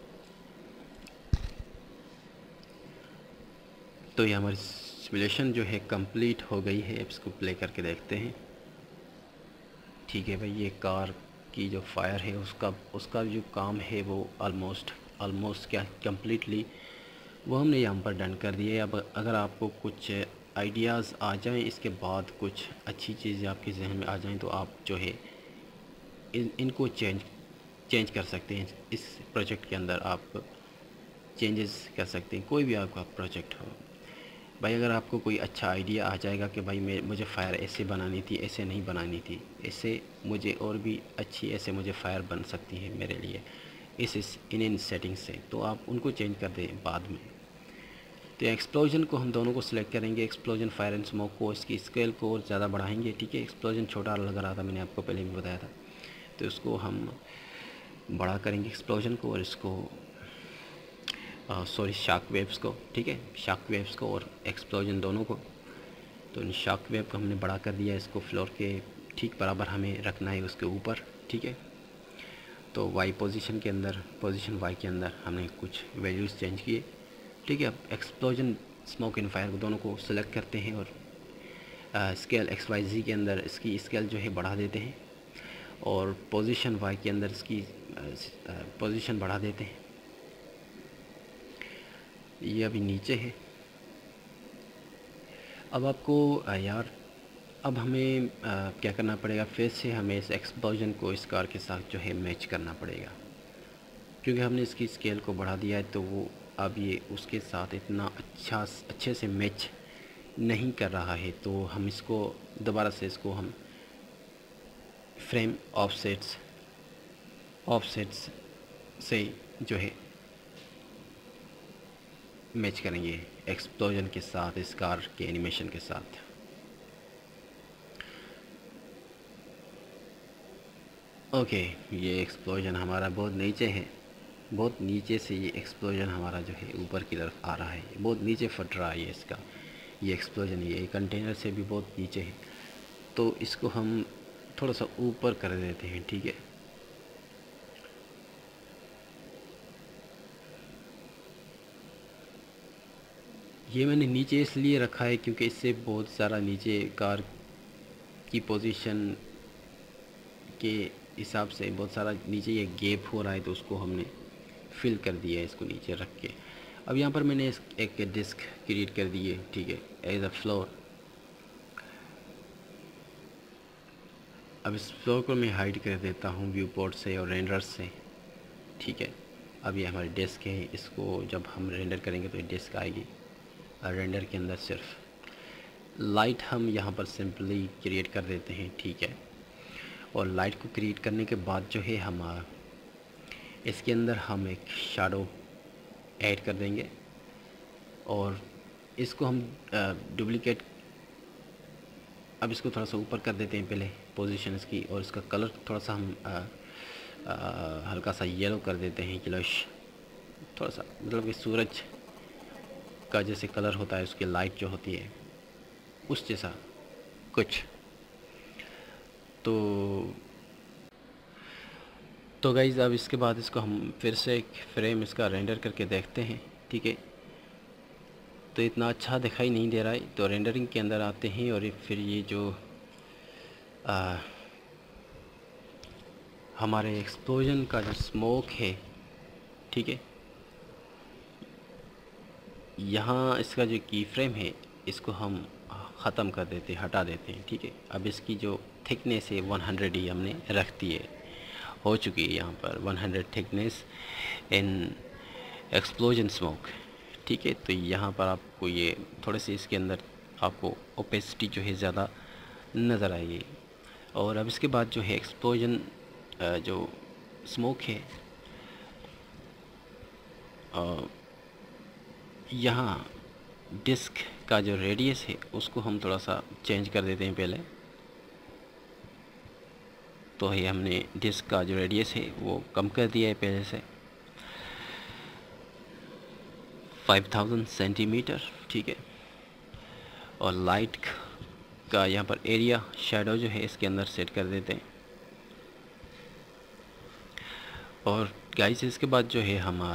तो ये हमारी सिमुलेशन जो है कंप्लीट हो गई है। अब इसको प्ले करके देखते हैं, ठीक है भाई। ये कार की जो फायर है उसका उसका जो काम है वो ऑलमोस्ट ऑलमोस्ट क्या कंप्लीटली वो हमने यहाँ पर डन कर दिया है। अब अगर आपको कुछ आइडियाज़ आ जाएं, इसके बाद कुछ अच्छी चीज़ें आपके जहन में आ जाएं तो आप जो है इन इनको चेंज चेंज कर सकते हैं। इस प्रोजेक्ट के अंदर आप चेंजेस कर सकते हैं, कोई भी आपका प्रोजेक्ट हो। भाई अगर आपको कोई अच्छा आइडिया आ जाएगा कि भाई मैं मुझे फ़ायर ऐसे बनानी थी, ऐसे नहीं बनानी थी, ऐसे मुझे और भी अच्छी ऐसे मुझे फ़ायर बन सकती है मेरे लिए इस इस इन इन सेटिंग से, तो आप उनको चेंज कर दें बाद में। तो एक्सप्लोजन को हम दोनों को सिलेक्ट करेंगे, एक्सप्लोजन फायर एंड स्मोक को, इसकी स्केल को और ज़्यादा बढ़ाएंगे, ठीक है। एक्सप्लोजन छोटा लग रहा था, मैंने आपको पहले भी बताया था, तो इसको हम बड़ा करेंगे एक्सप्लोजन को, और इसको सॉरी शाक वेव्स को, ठीक है, शाक वेव्स को और एक्सप्लोजन दोनों को। तो इन शाक वेव को हमने बड़ा कर दिया, इसको फ्लोर के ठीक बराबर हमें रखना है उसके ऊपर, ठीक है। तो वाई पोजीशन के अंदर, पोजीशन वाई के अंदर हमने कुछ वैल्यूज़ चेंज किए, ठीक है। अब एक्सप्लोजन स्मोक एंड फायर दोनों को सिलेक्ट करते हैं और स्केल एक्स वाई जी के अंदर इसकी स्केल जो है बढ़ा देते हैं, और पोजीशन वाई के अंदर इसकी पोजीशन बढ़ा देते हैं। ये अभी नीचे है। अब आपको यार अब हमें आ, क्या करना पड़ेगा, फिर से हमें इस एक्सप्लोजन को इस कार के साथ जो है मैच करना पड़ेगा, क्योंकि हमने इसकी स्केल को बढ़ा दिया है, तो वो अब ये उसके साथ इतना अच्छा अच्छे से मैच नहीं कर rहा है। तो हम इसको दोबारा से इसको हम फ्रेम ऑफसेट्स ऑफसेट्स से जो है मैच करेंगे एक्सप्लोजन के साथ, इस कार के एनिमेशन के साथ। ओके, ये एक्सप्लोजन हमारा बहुत नीचे है, बहुत नीचे से ये एक्सप्लोजन हमारा जो है ऊपर की तरफ आ रहा है, बहुत नीचे फट रहा है ये इसका ये एक्सप्लोजन, ये कंटेनर से भी बहुत नीचे है। तो इसको हम थोड़ा सा ऊपर कर देते हैं, ठीक है। ये मैंने नीचे इसलिए रखा है क्योंकि इससे बहुत सारा नीचे कार की पोजीशन के हिसाब से बहुत सारा नीचे ये गैप हो रहा है, तो उसको हमने फिल कर दिया है इसको नीचे रख के। अब यहाँ पर मैंने एक डिस्क क्रिएट कर दी है, ठीक है, एज अ फ्लोर। अब इस फ्लोर को मैं हाइड कर देता हूँ व्यू पोर्ट से और रेंडर्स से, ठीक है। अब ये हमारी डिस्क है, इसको जब हम रेंडर करेंगे तो ये डिस्क आएगी, और रेंडर के अंदर सिर्फ लाइट हम यहाँ पर सिंपली क्रिएट कर देते हैं, ठीक है। और लाइट को क्रिएट करने के बाद जो है हम इसके अंदर हम एक शैडो ऐड कर देंगे, और इसको हम डुप्लिकेट, अब इसको थोड़ा सा ऊपर कर देते हैं पहले पोजीशन इसकी, और इसका कलर थोड़ा सा हम आ, आ, हल्का सा येलो कर देते हैं, क्लश थोड़ा सा, मतलब कि सूरज का जैसे कलर होता है, उसकी लाइट जो होती है उस जैसा कुछ। तो तो गाइज़ अब इसके बाद इसको हम फिर से एक फ्रेम इसका रेंडर करके देखते हैं, ठीक है। तो इतना अच्छा दिखाई नहीं दे रहा है, तो रेंडरिंग के अंदर आते हैं, और फिर ये जो आ, हमारे एक्सप्लोजन का जो स्मोक है, ठीक है, यहाँ इसका जो की फ्रेम है इसको हम ख़त्म कर देते हैं, हटा देते हैं, ठीक है। अब इसकी जो थिकनेस है वन हंड्रेड ही हमने रख दी है, हो चुकी है यहाँ पर one hundred thickness in explosion smoke, ठीक है। तो यहाँ पर आपको ये थोड़े से इसके अंदर आपको ओपेसिटी जो है ज़्यादा नज़र आएगी। और अब इसके बाद जो है एक्सप्लोजन जो स्मोक है, यहाँ डिस्क का जो रेडियस है उसको हम थोड़ा सा चेंज कर देते हैं पहले। तो ये हमने डिस्क का जो रेडियस है वो कम कर दिया है पहले से फाइव थाउजेंड सेंटीमीटर, ठीक है। और लाइट का यहाँ पर एरिया शैडो जो है इसके अंदर सेट कर देते हैं। और गाइस इसके बाद जो है हम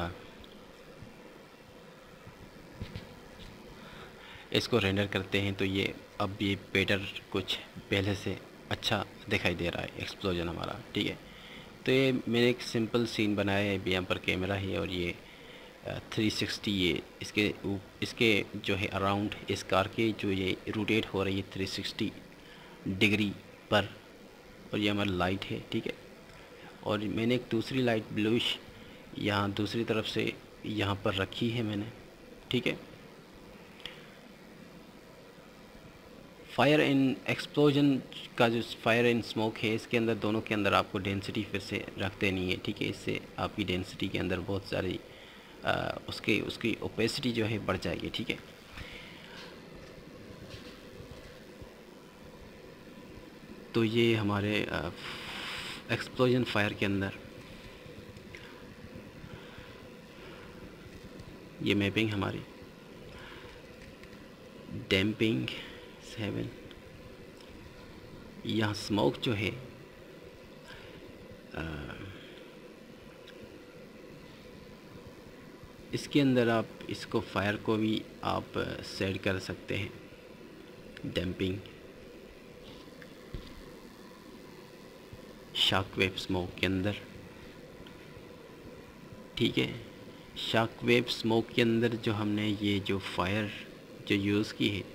इसको रेंडर करते हैं, तो ये अब ये बेटर कुछ पहले से अच्छा दिखाई दे रहा है एक्सप्लोजन हमारा, ठीक है। तो ये मैंने एक सिंपल सीन बनाया है, यहाँ पर कैमरा है, और ये थ्री सिक्सटी ये इसके इसके जो है अराउंड इस कार के जो ये रोटेट हो रही है थ्री सिक्सटी डिग्री पर, और ये हमारा लाइट है, ठीक है। और मैंने एक दूसरी लाइट ब्लूइश यहाँ दूसरी तरफ से यहाँ पर रखी है मैंने, ठीक है। फायर एंड एक्सप्लोजन का जो फायर एंड स्मोक है, इसके अंदर दोनों के अंदर आपको डेंसिटी फिर से रख देनी है, ठीक है। इससे आपकी डेंसिटी के अंदर बहुत सारी आ, उसके उसकी ओपेसिटी जो है बढ़ जाएगी, ठीक है। तो ये हमारे एक्सप्लोजन फायर के अंदर ये मैपिंग हमारी डैम्पिंग सेवन। यहाँ स्मोक जो है आ, इसके अंदर आप इसको फायर को भी आप सेट कर सकते हैं। डैम्पिंग शॉक वेव स्मोक के अंदर, ठीक है। शॉक वेव स्मोक के अंदर जो हमने ये जो फायर जो यूज़ की है,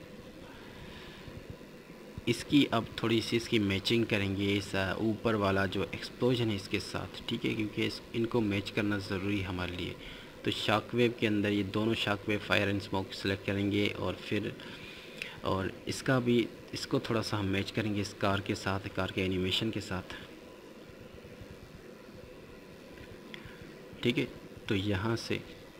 इसकी अब थोड़ी सी इसकी मैचिंग करेंगे इस ऊपर वाला जो एक्सप्लोजन है इसके साथ, ठीक है, क्योंकि इस इनको मैच करना ज़रूरी है हमारे लिए। तो शॉक वेव के अंदर ये दोनों shock wave fire and smoke select करेंगे और फिर और इसका भी इसको थोड़ा सा हम मैच करेंगे इस कार के साथ, कार के एनिमेशन के साथ, ठीक है। तो यहाँ से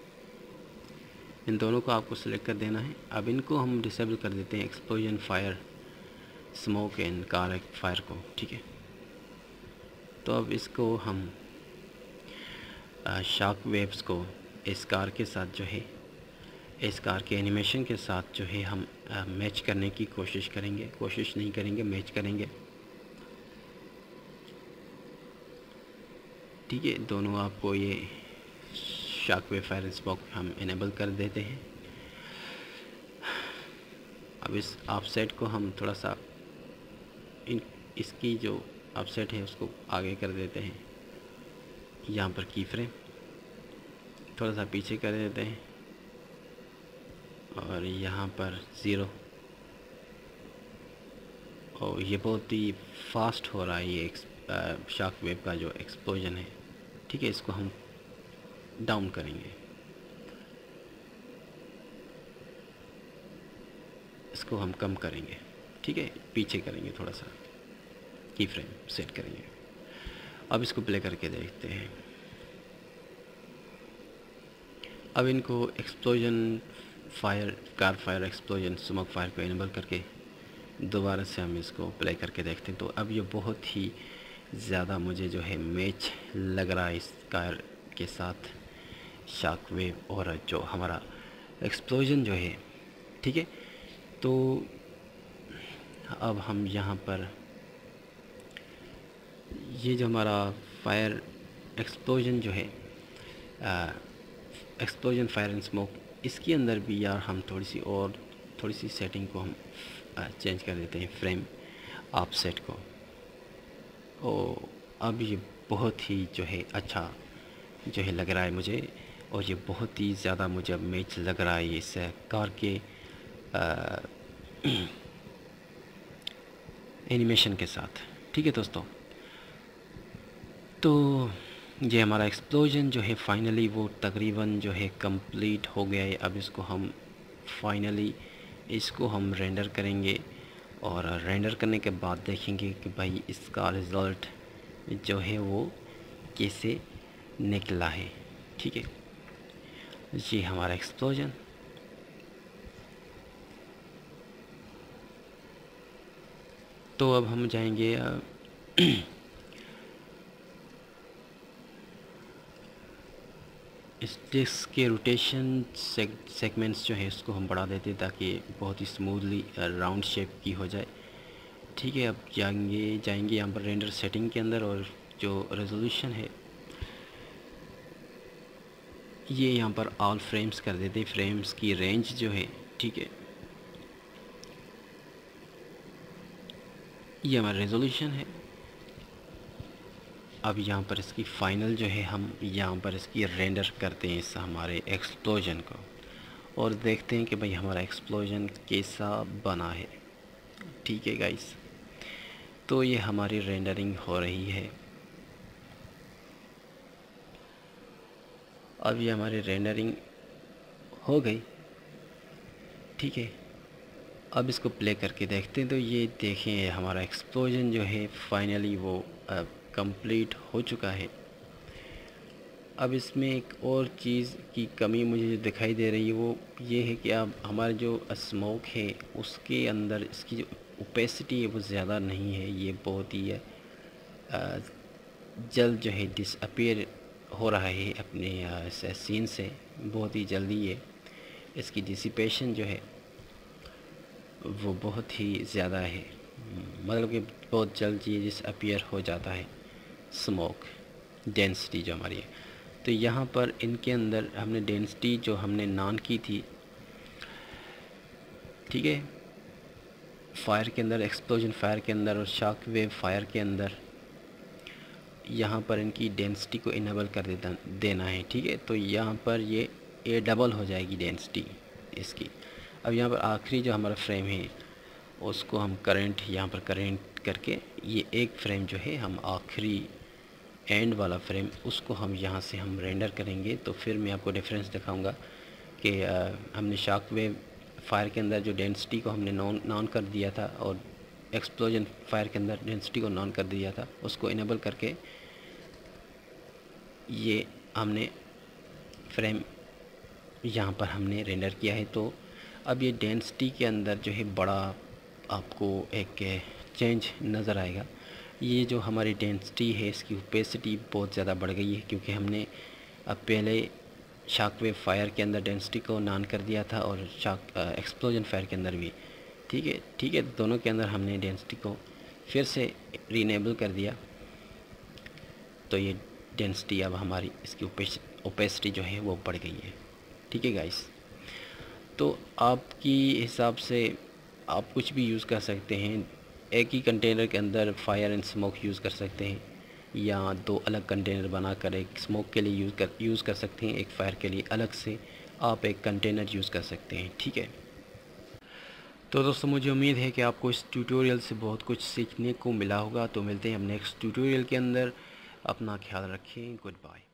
इन दोनों को आपको सेलेक्ट कर देना है। अब इनको हम डिसेबल कर देते हैं, explosion fire smoke and car fire को, ठीक है। तो अब इसको हम शॉक वेव्स को इस कार के साथ जो है, इस कार के एनिमेशन के साथ जो है हम आ, मैच करने की कोशिश करेंगे, कोशिश नहीं करेंगे, मैच करेंगे, ठीक है। दोनों आपको ये शॉक वेव फायर स्मोक हम इनेबल कर देते हैं। अब इस ऑफसेट को हम थोड़ा सा इन इसकी जो ऑफसेट है उसको आगे कर देते हैं। यहाँ पर की फ्रेम थोड़ा सा पीछे कर देते हैं और यहाँ पर ज़ीरो। और ये बहुत ही फास्ट हो रहा है ये शॉक वेव का जो एक्सप्लोजन है, ठीक है। इसको हम डाउन करेंगे, इसको हम कम करेंगे, ठीक है, पीछे करेंगे, थोड़ा सा की फ्रेम सेट करेंगे। अब इसको प्ले करके देखते हैं। अब इनको explosion fire car fire explosion smoke fire को इनेबल करके दोबारा से हम इसको प्ले करके देखते हैं। तो अब ये बहुत ही ज़्यादा मुझे जो है मैच लग रहा है इस कार के साथ, शॉक वेव और जो हमारा एक्सप्लोजन जो है, ठीक है। तो अब हम यहाँ पर ये जो हमारा फायर एक्सप्लोजन जो है, एक्सप्लोजन फायर एंड स्मोक, इसके अंदर भी यार हम थोड़ी सी और थोड़ी सी सेटिंग को हम चेंज कर देते हैं, फ्रेम ऑफसेट को। और अब ये बहुत ही जो है अच्छा जो है लग रहा है मुझे, और ये बहुत ही ज़्यादा मुझे अब मैच लग रहा है इस कार के एनिमेशन के साथ, ठीक है दोस्तों। तो ये हमारा एक्सप्लोजन जो है फाइनली वो तकरीबन जो है कंप्लीट हो गया है। अब इसको हम फाइनली इसको हम रेंडर करेंगे और रेंडर करने के बाद देखेंगे कि भाई इसका रिज़ल्ट जो है वो कैसे निकला है, ठीक है। ये हमारा एक्सप्लोजन, तो अब हम जाएंगे इस डिस्क के रोटेशन सेगमेंट्स जो है इसको हम बढ़ा देते हैं ताकि बहुत ही स्मूथली राउंड शेप की हो जाए, ठीक है। अब जाएंगे जाएंगे यहाँ पर रेंडर सेटिंग के अंदर और जो रेजोल्यूशन है ये यहाँ पर ऑल फ्रेम्स कर देते हैं, फ्रेम्स की रेंज जो है, ठीक है। ये हमारा रेजोल्यूशन है। अब यहाँ पर इसकी फ़ाइनल जो है हम यहाँ पर इसकी रेंडर करते हैं इस हमारे एक्सप्लोजन को और देखते हैं कि भाई हमारा एक्सप्लोजन कैसा बना है, ठीक है गाइस। तो ये हमारी रेंडरिंग हो रही है। अब ये हमारी रेंडरिंग हो गई, ठीक है। अब इसको प्ले करके देखते हैं। तो ये देखें हमारा एक्सप्लोजन जो है फाइनली वो कंप्लीट हो चुका है। अब इसमें एक और चीज़ की कमी मुझे जो दिखाई दे रही है वो ये है कि अब हमारे जो स्मोक है उसके अंदर इसकी जो ओपेसिटी है वो ज़्यादा नहीं है। ये बहुत ही आ, जल्द जो है डिसअपीयर हो रहा है अपने सीन से, बहुत ही जल्दी है। इसकी डिसिपेशन जो है वो बहुत ही ज़्यादा है, मतलब कि बहुत जल्द ये डिसअपीयर हो जाता है स्मोक डेंसिटी जो हमारी है। तो यहाँ पर इनके अंदर हमने डेंसिटी जो हमने नॉन की थी, ठीक है, फायर के अंदर, एक्सप्लोजन फायर के अंदर और शॉक वेव फायर के अंदर, यहाँ पर इनकी डेंसिटी को इनेबल कर देता देना है, ठीक है। तो यहाँ पर ये ए डबल हो जाएगी डेंसिटी इसकी। अब यहाँ पर आखिरी जो हमारा फ्रेम है उसको हम करंट यहाँ पर करंट करके ये एक फ्रेम जो है हम आखिरी एंड वाला फ्रेम उसको हम यहाँ से हम रेंडर करेंगे। तो फिर मैं आपको डिफरेंस दिखाऊंगा कि आ, हमने शॉक वेव फायर के अंदर जो डेंसिटी को हमने नॉन नॉन कर दिया था और एक्सप्लोजन फायर के अंदर डेंसिटी को नॉन कर दिया था, उसको इनेबल करके ये हमने फ्रेम यहाँ पर हमने रेंडर किया है। तो अब ये डेंसिटी के अंदर जो है बड़ा आपको एक चेंज नज़र आएगा। ये जो हमारी डेंसिटी है इसकी ओपेसिटी बहुत ज़्यादा बढ़ गई है, क्योंकि हमने अब पहले शॉक वेव फायर के अंदर डेंसिटी को नॉन कर दिया था और शॉक एक्सप्लोजन फायर के अंदर भी, ठीक है ठीक है दोनों के अंदर हमने डेंसिटी को फिर से रीनेबल कर दिया। तो ये डेंसिटी अब हमारी इसकी ओपेसिटी जो है वो बढ़ गई है, ठीक है गाइस। तो आपकी हिसाब से आप कुछ भी यूज़ कर सकते हैं, एक ही कंटेनर के अंदर फायर एंड स्मोक यूज़ कर सकते हैं, या दो अलग कंटेनर बनाकर एक स्मोक के लिए यूज़ कर यूज़ कर सकते हैं, एक फायर के लिए अलग से आप एक कंटेनर यूज़ कर सकते हैं, ठीक है। तो दोस्तों मुझे उम्मीद है कि आपको इस ट्यूटोरियल से बहुत कुछ सीखने को मिला होगा। तो मिलते हैं हम नेक्स्ट ट्यूटोरियल के अंदर। अपना ख्याल रखें। Good bye.